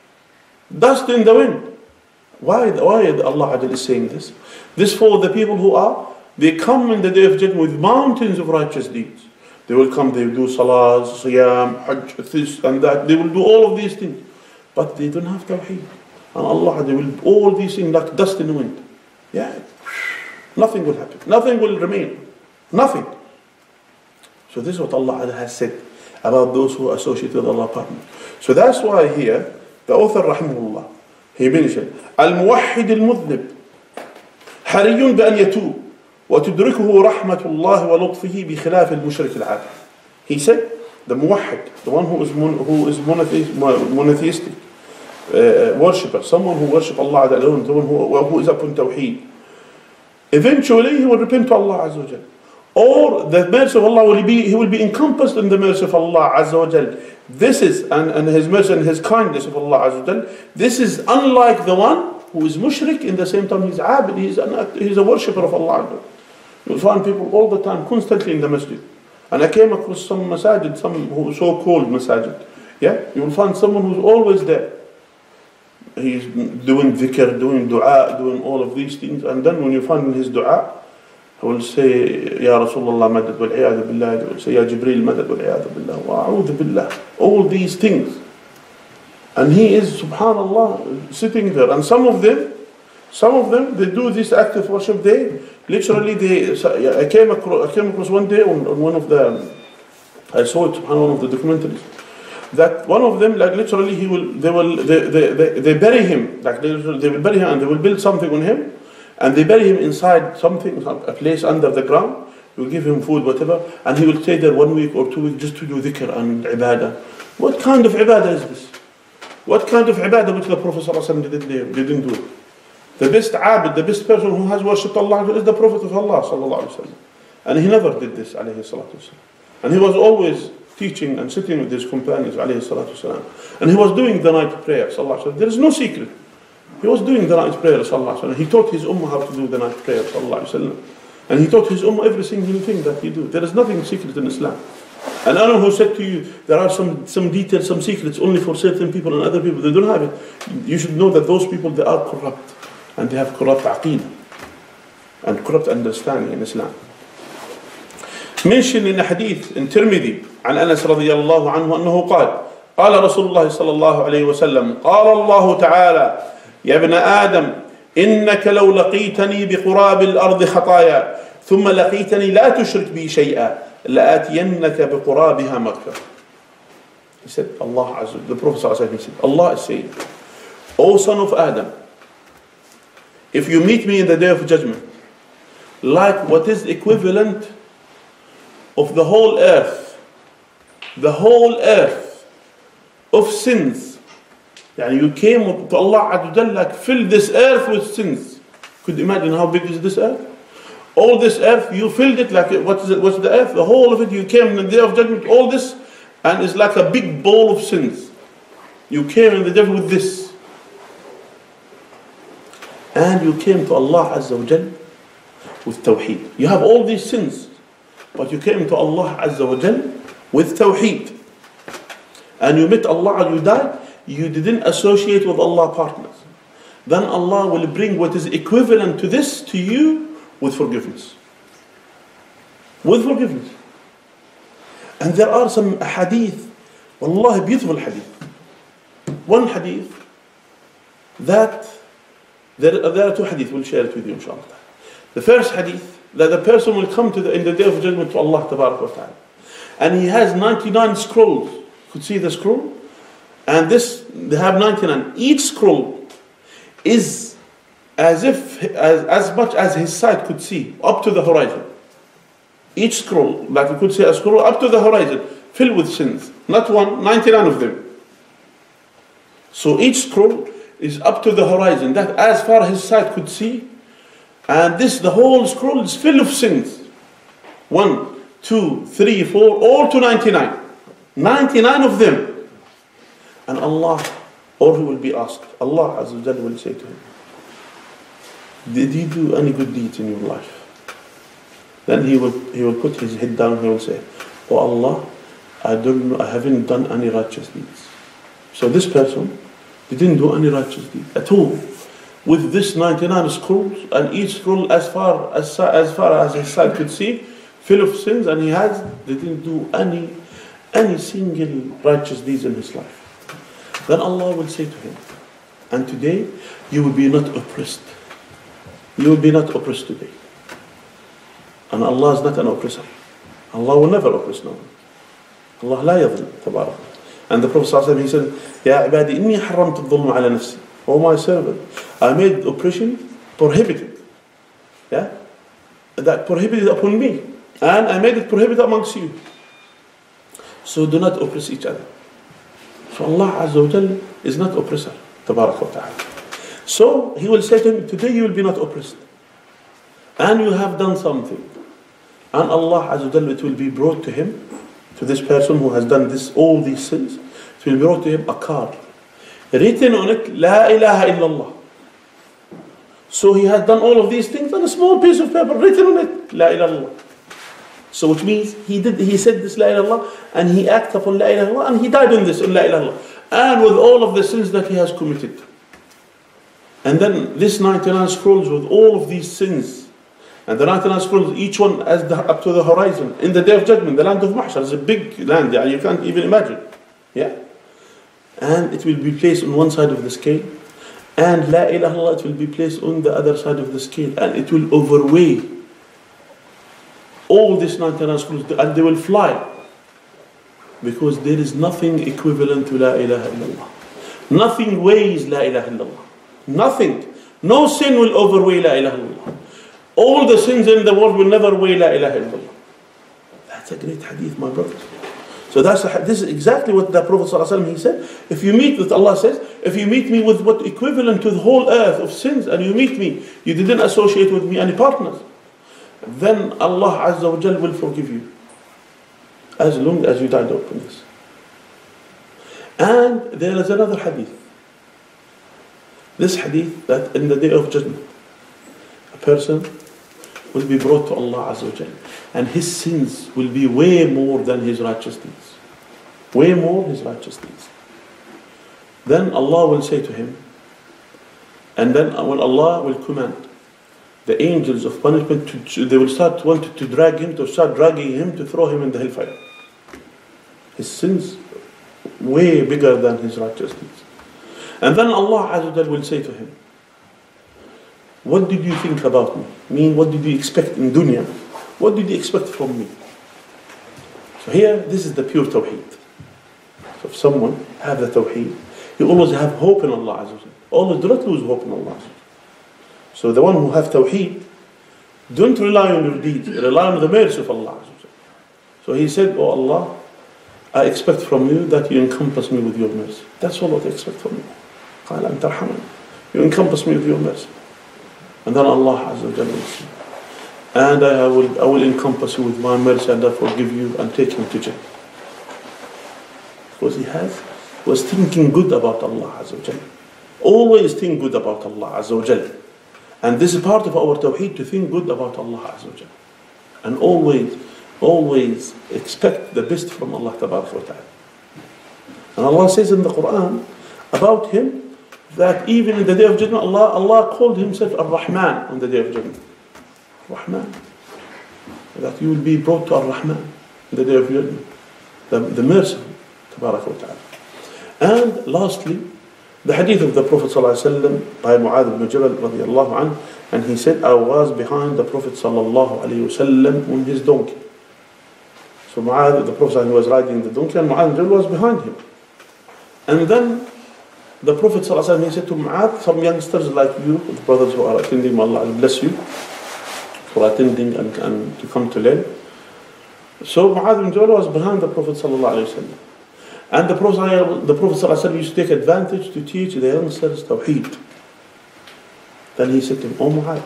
Dust in the wind. Why, why Allah is saying this? This for the people who are, they come in the day of judgment with mountains of righteous deeds. They will come, they will do salah, siyam, hajj, this and that. They will do all of these things. But they don't have tawheed. And Allah, they will all these things like dust in the wind. Yeah. Nothing will happen. Nothing will remain. Nothing. So this is what Allah has said about those who associate with Allah partner. So that's why here, the author rahimahullah, he mentioned, Al-Muwahhid al-Mudhnib, Hariyun bi-an yatub, wa tudrikuhu rahmatullah wa lutfihi bi khilaf al-mushrik al-'abid. He said, the Muwahhid, the one who is, mon- who is monotheistic, monotheistic uh, worshipper, someone who worships Allah alone, someone who, who is upon Tawheed, eventually he will repent to Allah Azza wa Jal. Or the mercy of Allah will be, he will be encompassed in the mercy of Allah Azza wa Jal. This is, and, and his mercy and his kindness of Allah Azza wa Jal, this is unlike the one who is mushrik, in the same time he's abid, he's, an, he's a worshipper of Allah. You'll find people all the time, constantly in the masjid. And I came across some masajid, some who so-called masajid. Yeah, you will find someone who's always there. He's doing dhikr, doing dua, doing all of these things. And then when you find in his dua, he will say, Ya Rasulullah madad wal iyadu billah. He will say, Ya Jibreel madad wal iyadu billah. Wa a'udhu billah. All these things. And he is, subhanallah, sitting there. And some of them, some of them, they do this act of worship. They literally, they, I came across, I came across one day on, on one of the, I saw it on one of the documentaries, that one of them, like literally, he will, they will, they, they, they, they bury him, like they, they will bury him and they will build something on him, and they bury him inside something, a place under the ground. You give him food, whatever, and he will stay there one week or two weeks just to do dhikr and ibadah. What kind of ibadah is this? What kind of ibadah which the Prophet ﷺ didn't, didn't do? The best abid, the best person who has worshipped Allah is the Prophet of Allah sallallahu alaihi wasallam. And he never did this, alayhi salatu wasalam. And he was always teaching and sitting with his companions, alayhi salatu wasalam. And he was doing the night prayer, sallallahu alaihi wasallam. There is no secret. He was doing the night prayer, sallallahu alaihi wasallam. He taught his ummah how to do the night prayer, sallallahu alaihi wasallam. And he taught his ummah every single thing that he do. There is nothing secret in Islam. And I know who said to you, there are some, some details, some secrets only for certain people and other people, they don't have it. You should know that those people, they are corrupt. And they have corrupt aqeedah. And corrupt understanding in Islam. Mentioned in a hadith in Tirmidhi, عن أنس رضي الله عنه أنه قال قال رسول الله صلى الله عليه وسلم قال الله تعالى يا ابن آدم إنك لو لقيتني بقراب الأرض خطايا ثم لقيتني لا تشرك بي شيئا لآتينك بقرابها مغفرة. He said, Allah Azza, the Prophet ﷺ, he said, Allah is saying, O son of Adam, if you meet me in the day of judgment, like what is equivalent of the whole earth, the whole earth of sins. Yani you came to Allah Azza wa Jalla, like fill this earth with sins. Could you imagine how big is this earth? All this earth, you filled it like, what is it, what's the earth? The whole of it, you came in the day of judgment, all this, and it's like a big bowl of sins. You came in the day with this. And you came to Allah Azza wa Jalla with Tawheed. You have all these sins, but you came to Allah Azza wa Jalla with Tawheed. And you met Allah and you died, you didn't associate with Allah partners. Then Allah will bring what is equivalent to this to you with forgiveness. With forgiveness. And there are some hadith, wallahi beautiful hadith. One hadith that, there, there are two hadith, we'll share it with you inshallah. The first hadith, that the person will come to the, in the day of judgment to Allah tabarak wa ta'ala. And he has ninety-nine scrolls. You could see the scroll? And this, they have ninety-nine. Each scroll is as if, as, as much as his sight could see, up to the horizon. Each scroll, like you could say a scroll up to the horizon, filled with sins. Not one, ninety-nine of them. So each scroll is up to the horizon, that as far as his sight could see. And this, the whole scroll is full of sins. One, two, three, four, all to ninety-nine. ninety-nine of them. And Allah, or he will be asked, Allah Azza wa Jalla will say to him, did you do any good deeds in your life? Then he will, he will put his head down, he will say, oh Allah, I don't know, I haven't done any righteous deeds. So this person didn't do any righteous deeds at all. With this ninety-nine scrolls, and each scroll as far as, as far as his sight could see, full of sins, and he has, didn't do any, any single righteous deeds in his life. Then Allah will say to him, and today you will be not oppressed. You will be not oppressed today. And Allah is not an oppressor. Allah will never oppress no one. Allah la yadhlim, tabarak. And the Prophet ﷺ, he said, Ya ibadi, inni haramtu dhulma ala nafsi. Oh my servant, I made oppression prohibited. Yeah? That prohibited upon me. And I made it prohibited amongst you. So do not oppress each other. So Allah Azza wa Jalla is not oppressor. Tabarak wa ta'ala. So he will say to him, today you will be not oppressed. And you have done something. And Allah Azza wa Jalla, it will be brought to him, to this person who has done this, all these sins, it will be brought to him a card. Written on it, La ilaha illallah. So he has done all of these things on a small piece of paper, written on it, La ilaha illallah. So which means he did, he said this La ilaha illallah, and he acted upon La ilaha illallah, and he died on this, on La ilaha illallah. And with all of the sins that he has committed. And then this ninety-nine scrolls with all of these sins. And the ninety-nine scrolls, each one as the, up to the horizon. In the day of judgment, the land of Mahshar is a big land, yeah, you can't even imagine. Yeah. And it will be placed on one side of the scale. And La ilaha illallah, it will be placed on the other side of the scale. And it will overweigh all these ninety-nine scrolls, and they will fly. Because there is nothing equivalent to La ilaha illallah. Nothing weighs La ilaha illallah. Nothing. No sin will overweigh La ilaha illallah. All the sins in the world will never weigh La ilaha illallah. That's a great hadith, my brothers. So that's this is exactly what the Prophet ﷺ, he said. If you meet with Allah says, if you meet me with what equivalent to the whole earth of sins, and you meet me, you didn't associate with me any partners, then Allah Azza wa Jal will forgive you, as long as you died upon this. And there is another hadith. This hadith that in the day of judgment, a person will be brought to Allah Azza wa Jal, and his sins will be way more than his righteous deeds. Way more his righteous deeds. Then Allah will say to him, and then when Allah will command the angels of punishment, to, to, they will start wanting to drag him, to start dragging him, to throw him in the hellfire. His sins way bigger than his righteous deeds. And then Allah Azza wa Jal will say to him, what did you think about me? I mean, what did you expect in dunya? What did you expect from me? So here, this is the pure tawheed. So if someone have the tawheed, you always have hope in Allah Azza wa Jal. Always do not lose hope in Allah Azza wa Jal. So the one who have tawheed, don't rely on your deeds, rely on the mercy of Allah Azza wa Jal. So he said, oh Allah, I expect from you that you encompass me with your mercy. That's all what I expect from you. قال أن ترحمني. You encompass me with your mercy. And then Allah Azza wa Jalla will say, and I will, I will encompass you with my mercy and I forgive you and take him to Jannah. Because he has, was thinking good about Allah Azza wa Jalla. Always think good about Allah Azza wa Jalla. And this is part of our tawheed, to think good about Allah Azza wa Jalla. And always, always expect the best from Allah Tabaraka wa Ta'ala. And Allah says in the Quran about him, that even in the day of judgment, Allah, Allah called himself Ar-Rahman on the day of judgment. Rahman. That you will be brought to Ar-Rahman on the day of judgment. The, the mercy, Tabaraka wa Ta'ala. And lastly, the hadith of the Prophet ﷺ by Mu'adh ibn Jabal radiallahu anhu, and he said, I was behind the Prophet sallallahu alayhi wasallam on his donkey. So Mu'adh, the Prophet was riding the donkey, and Mu'adh ibn Jabal was behind him. And then the Prophet ﷺ, he said to Mu'adh, some youngsters like you, the brothers who are attending, Allah bless you, for attending and, and to come to learn. So Mu'adh ibn Jabal was behind the Prophet ﷺ. And the Prophet, the Prophet ﷺ used to take advantage to teach the youngsters Tawheed. Then he said to him, O Mu'adh,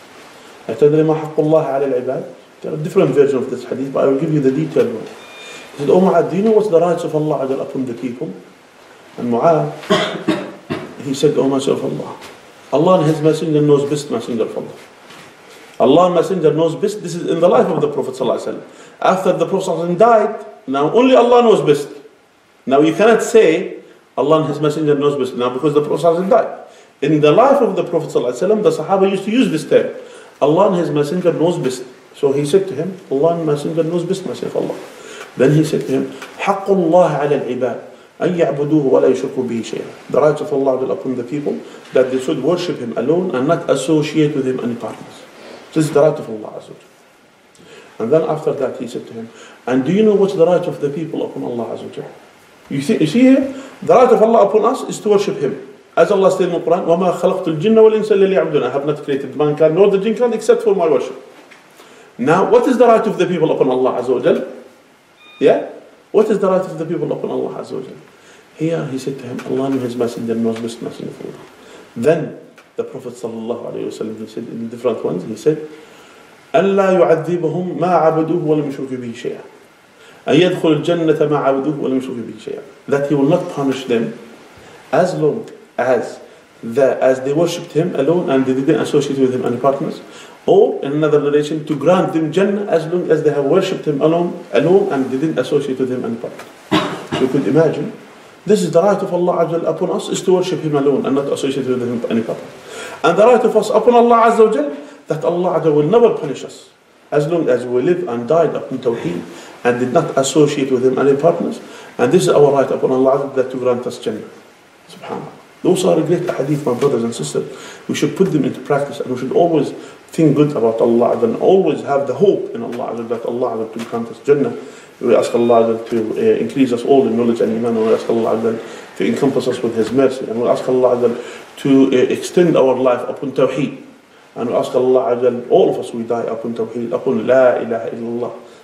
أتدري ما حق الله على العباد? There are different versions of this hadith, but I will give you the detailed one. He said, O Mu'adh, do you know what's the rights of Allah upon the people? And Mu'adh, he said, O Messenger of Allah, Allah and His Messenger knows best, Messenger of Allah. Allah and Messenger knows best. This is in the life of the Prophet ﷺ. After the Prophet ﷺ died, now only Allah knows best. Now you cannot say Allah and His Messenger knows best now because the Prophet ﷺ died. In the life of the Prophet ﷺ, the Sahaba used to use this term. Allah and His Messenger knows best. So he said to him, Allah and Messenger knows best, Messenger of Allah. Then he said to him, حق الله على العباد أن يعبدوه ولا يشركوا به شيئا. The rights of Allah upon the people, that they should worship Him alone and not associate with Him any partners. This is the right of Allah Azza wa Jalla. And then after that he said to him, and do you know what's the right of the people upon Allah Azza wa Jalla? You see, you see here, the right of Allah upon us is to worship Him. As Allah said in the Quran, وَمَا خَلَقْتُ الْجِنَّ وَالْإِنسَ إِلَّا لِيَعْبُدُونِ. I have not created mankind nor the jinkind except for my worship. Now, what is the right of the people upon Allah Azza wa Jalla? Yeah? What is the right of the people upon Allah Azza wa Jalla? Here he said to him, Allah and His Messenger knows best, Messenger of Allah. Then the Prophet sallallahu alayhi wa sallam, he said in different ones, he said, أَلَّا يُعَذِّبَهُمْ مَا عَبَدُوهُ وَلَمْ يُشْرِكُوا بِهِ شَيْئًا. أَن يَدْخُلُ الْجَنَّةَ مَا عَبَدُوهُ وَلَمْ يُشْرِكُوا بِهِ شَيْئًا. That He will not punish them as long as the, as they worshipped Him alone and they didn't associate with Him any partners. Or in another narration, to grant them Jannah as long as they have worshipped Him alone, alone and they didn't associate with Him any partners. So you could imagine, this is the right of Allah Azza wa Jalla upon us, is to worship Him alone and not associate with Him any partner. And the right of us upon Allah Azza wa Jalla, that Allah Azza wa Jalla will never punish us as long as we live and died upon Tawheed and did not associate with Him any partners. And this is our right upon Allah Azza wa Jalla, that to grant us Jannah. Subhanallah. Those are great hadith, my brothers and sisters. We should put them into practice, and we should always think good about Allah and always have the hope in Allah that Allah will grant us Jannah. We ask Allah to uh, increase us all in knowledge and iman, and we ask Allah to encompass us with His mercy, and we ask Allah to uh, extend our life upon Tawheed, and we ask Allah, all of us we die upon Tawheed, upon La ilaha illallah,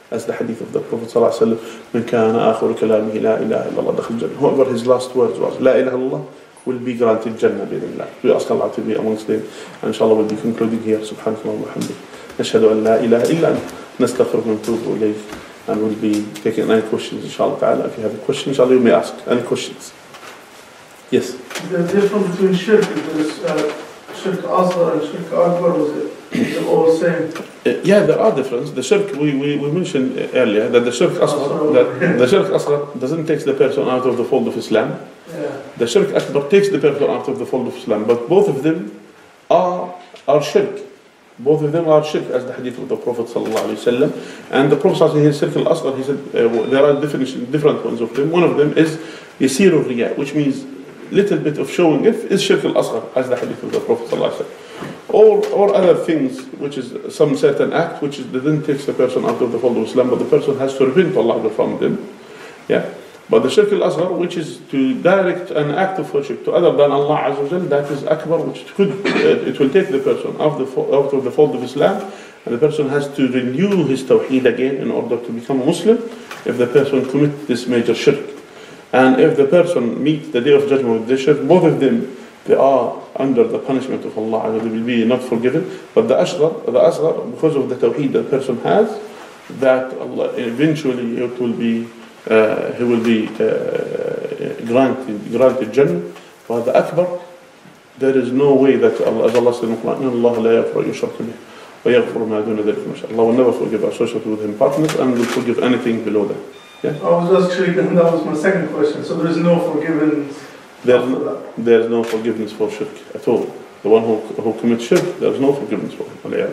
as the hadith of the Prophet صلى الله عليه وسلم, من كان آخر كلامه لا إله إلا الله دخل الجنة. Whoever his last words was لا إله إلا الله will be granted Jannah بإذن الله. We ask Allah to be amongst them, and inshallah we'll be concluding here. سبحانك اللهم وبحمدك نشهد أن لا إله إلا أنت نستغفرك ونتوب إليك. And we'll be taking any questions inshallah ta'ala. If you have a question, inshallah you may ask any questions. Yes? The difference between shirk, is uh, shirk asghar and shirk akbar, was it? They're all the same? Uh, yeah, there are differences. The shirk, we, we, we mentioned earlier that the shirk asghar, that the shirk asghar doesn't take the person out of the fold of Islam. Yeah. The shirk akbar takes the person out of the fold of Islam. But both of them are, are shirk. Both of them are shirk, as the hadith of the Prophet sallallahu alaihi wasallam. And the Prophet sallallahu alaihi wasallam, his shirk al-asghar, he said uh, there are definitions, different ones of them. One of them is yasir al-riya, which means little bit of showing off is shirk al-asghar, as the hadith of the Prophet sallallahu alaihi wasallam. Or, or other things, which is some certain act, which is, then takes the person out of the fold of Islam, but the person has to repent to Allah from them. Yeah. But the shirk al-asghar, which is to direct an act of worship to other than Allah Azza wa Jal, that is akbar, which could, uh, it will take the person out, the, out of the fold of Islam, and the person has to renew his tawheed again in order to become a Muslim, if the person commits this major shirk. And if the person meets the day of judgment with the shirk, both of them, they are under the punishment of Allah, and they will be not forgiven. But the asghar, the asghar, because of the tawheed that the person has, that Allah, eventually it will be, uh, he will be uh, granted, granted Jannah. But the akbar, there is no way that Allah, as Allah said in the Quran, Allah la yaghfiru yushraka bih, wa yaghfiru ma duna dhalika liman yasha. Allah will never forgive associated with him partners, and will forgive anything below that. Yeah? I was actually, that was my second question. So there is no forgiveness. There's, there's no forgiveness for shirk at all. The one who, who commits shirk, there's no forgiveness for him. Okay.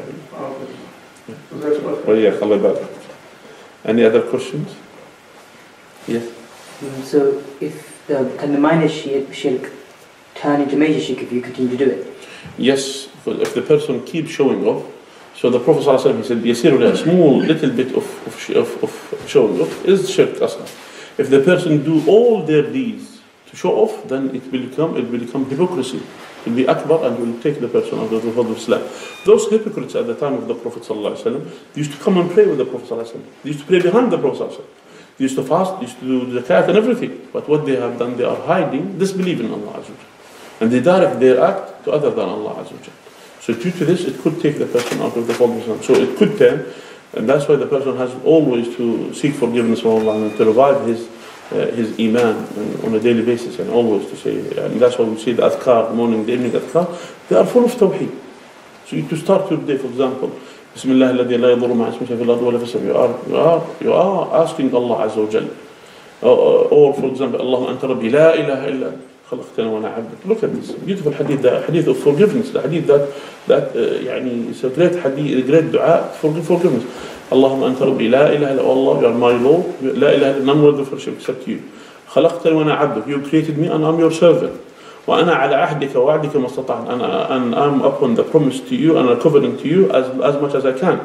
Well, yeah, any other questions? Yes? So, if the, can the minor shirk turn into major shirk if you continue to do it? Yes, if the person keeps showing off. So the Prophet ﷺ, he said, يَسِيرُ a small little bit of, of, of, of showing off is shirk asghar. If the person do all their deeds to show off, then it will become, it will become hypocrisy. It will be akbar and will take the person out of the fold of Islam. Those hypocrites at the time of the Prophet ﷺ, they used to come and pray with the Prophet ﷺ. They used to pray behind the Prophet ﷺ. They used to fast, they used to do zakat and everything. But what they have done, they are hiding disbelief in Allah Azza wa Jal. And they direct their act to other than Allah Azza wa Jal. So due to this, it could take the person out of the fold of Islam. So it could turn, and that's why the person has always to seek forgiveness from Allah and to revive his uh, his iman on a daily basis, and always to say, and that's why we see the adhkar, morning, the evening adhkar, they are full of tawheed. So you to start your day, for example, Bismillah alladhi la yadurru ma'a ismihi fil ardi wa la fis samaa'i. You are you are you are asking Allah Azza wa Jalla. Or for example, Allahumma anta rabbi la ilaha illa anta. Look at this beautiful hadith, the hadith of forgiveness, the hadith that that uh, يعني is a great hadith, a great dua for forgiveness. Allahumma anta rabbi la ilaha illa Allah, you are my Lord, la ilaha illa, none worthy of worship except you. خلقتني وأنا عبدك, you created me and I'm your servant. وأنا على عهدك ووعدك ما استطعت, and, and I'm upon the promise to you and a covenant to you as as much as I can.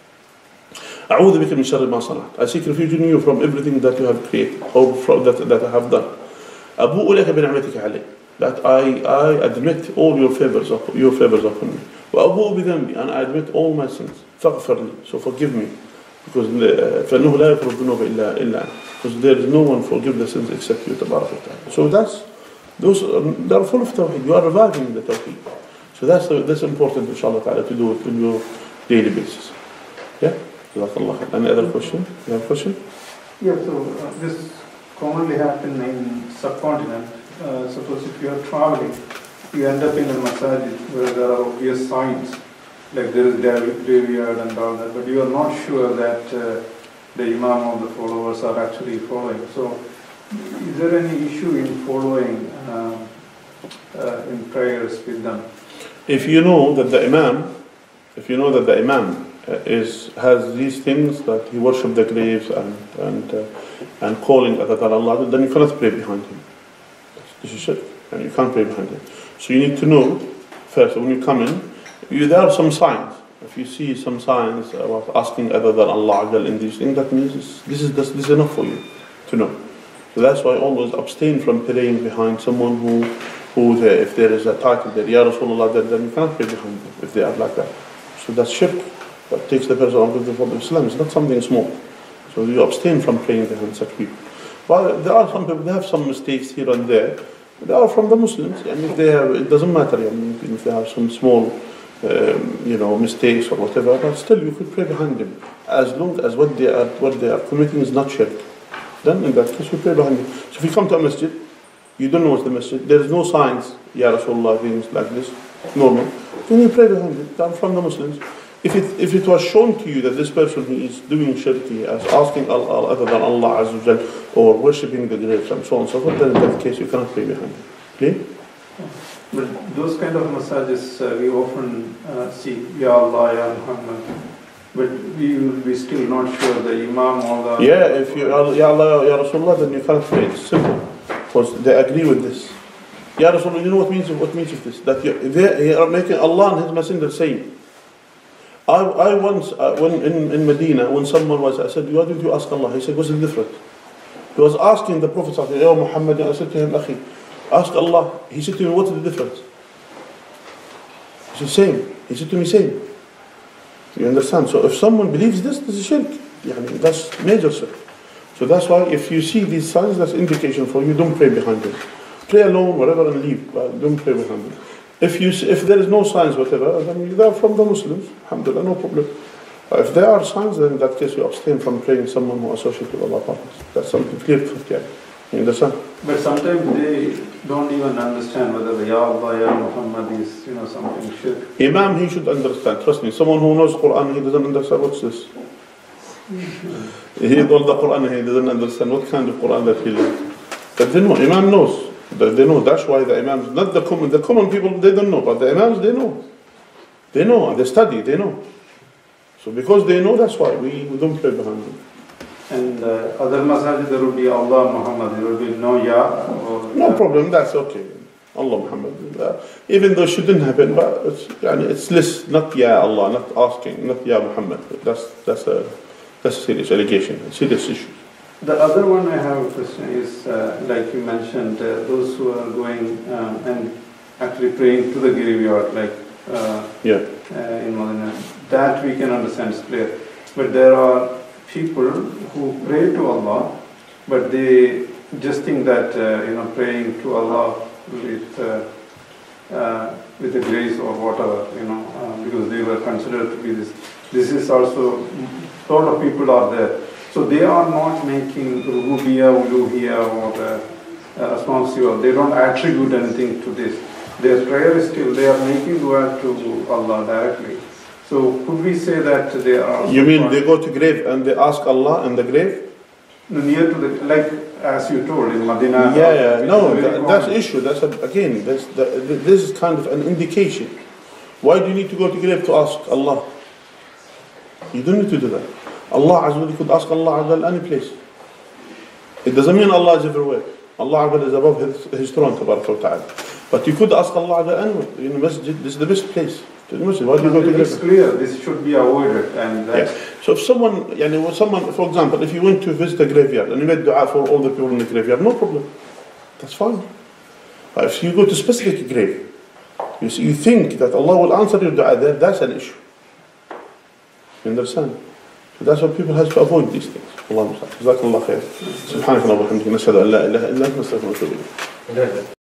أعوذ بك من شر ما صنعت, I seek refuge in you from everything that you have created or from that that I have done. أبوء لك بنعمتك علي, that I I admit all your favors upon your favors upon me. وأبوء بذنبي, and I admit all my sins. فاغفر لي, so forgive me, because فإنه لا يغفر الذنوب إلا إلا أنت, because there is no one forgive the sins except you تبارك وتعالى. So that's those they are full of tawheed. You are reviving the tawheed. So that's that's important, inshallah ta'ala, to do it on your daily basis. Yeah. Any other question? You have a question? Yeah. So uh, this commonly happen in subcontinent. Uh, suppose if you are traveling, you end up in a masajid where there are obvious signs, like there is graveyard and all that, but you are not sure that uh, the imam of the followers are actually following. So, is there any issue in following uh, uh, in prayers with them? If you know that the imam, if you know that the imam is has these things that he worships the graves and and uh, and calling other than Allah, then you cannot pray behind him. This is shirk, and you can't pray behind him. So you need to know first when you come in, you, there are some signs. If you see some signs about asking other than Allah in these things, that means this is this is enough for you to know. So that's why always abstain from praying behind someone who who the, if there is a title there, Ya Rasulullah, then, then you cannot pray behind them if they are like that. So that's shirk. That takes the person out of the fold of Islam. It's not something small. So you abstain from praying behind such people. But there are some people, they have some mistakes here and there. They are from the Muslims, and if they have, it doesn't matter. I mean, if they have some small, um, you know, mistakes or whatever, but still you could pray behind them, as long as what they are what they are committing is not shirk. Then in that case, you pray behind them. So if you come to a masjid, you don't know what's the masjid. There is no signs, Ya Rasulullah, things like this, normal. Then you pray behind them. They are from the Muslims. If it if it was shown to you that this person he is doing shirk, he is asking Allah other than Allah Azza wa Jal, or worshipping the graves and so on and so forth, then in that case you cannot pray behind him. Okay? But those kind of massages uh, we often uh, see, Ya Allah, Ya Muhammad, but we will be still not sure the Imam or the... Yeah, if you Ya Allah, Ya Rasulullah, then you cannot pray. It's simple. Because they agree with this. Ya Rasulullah, you know what means what means of this? That you, they are making Allah and His Messenger saying. I, I once, uh, when in, in Medina, when someone was, I said, why did you ask Allah? He said, what's the difference? He was asking the Prophet, Ya Muhammad, I said to him, Akhi, ask Allah. He said to me, what's the difference? He said, same. He said to me, same. You understand? So if someone believes this, this is shirk. Yani, that's major shirk. So that's why if you see these signs, that's indication for you, don't pray behind them. Pray alone, whatever, and leave. But don't pray behind them. If you if there is no signs, whatever, then they are from the Muslims. Alhamdulillah, no problem. Uh, if there are signs, then in that case you abstain from praying someone who associates with Allah partners. That's something clear cut, yeah. You understand? But sometimes they don't even understand whether the Ya Allah, Ya Muhammad is, you know, something shirk. Imam, he should understand. Trust me, someone who knows Quran, he doesn't understand what's this. He knows the Quran, he doesn't understand what kind of Quran that he learned. But they know, Imam knows. They know, that's why the Imams, not the common, the common people, they don't know, but the Imams, they know. They know, and they study, they know. So because they know, that's why we, we don't pray behind them. And uh, other masajid, there will be Allah, Muhammad, there will be no Ya. Or no ya. problem, that's okay. Allah, Muhammad. Uh, even though it shouldn't happen, but it's, yani, it's less, not Ya Allah, not asking, not Ya Muhammad. That's, that's, a, that's a serious allegation, a serious issue. The other one I have a question is, uh, like you mentioned, uh, those who are going um, and actually praying to the graveyard, like uh, yeah. uh, in Medina, that we can understand is clear. But there are people who pray to Allah, but they just think that uh, you know praying to Allah with uh, uh, with the grace or whatever, you know, uh, because they were considered to be this. This is also a lot of people are there. So they are not making rububiyyah, uluhiyyah or uh, uh, responsive. They don't attribute anything to this. Their prayer is still, they are making dua to Allah directly. So could we say that they are... You mean they go to grave and they ask Allah in the grave? Near to the, like as you told in Medina. Yeah, yeah, no, that, that's issue. That's a, again, that's the, this is kind of an indication. Why do you need to go to grave to ask Allah? You don't need to do that. Allah Azza wa Jalla could ask Allah Azza wa Jalla any place. It doesn't mean Allah is everywhere. Allah Azza wa Jalla is above his, his throne, tabaraka wa ta'ala. But you could ask Allah Azza wa Jalla anywhere. In the masjid, this is the best place. To the masjid. Why do you go to It's clear, this should be avoided. And yeah. So if someone, yani, someone, for example, if you went to visit a graveyard and you made dua for all the people in the graveyard, no problem. That's fine. But if you go to specific grave, you see, you think that Allah will answer your dua there, that's an issue. You understand? So that's why people have to avoid these things. Allah Jazak Allah khair. Subhanakallah wa bihamdika, nashhadu an la ilaha illa anta, nastaghfiruka wa natubu ilayk.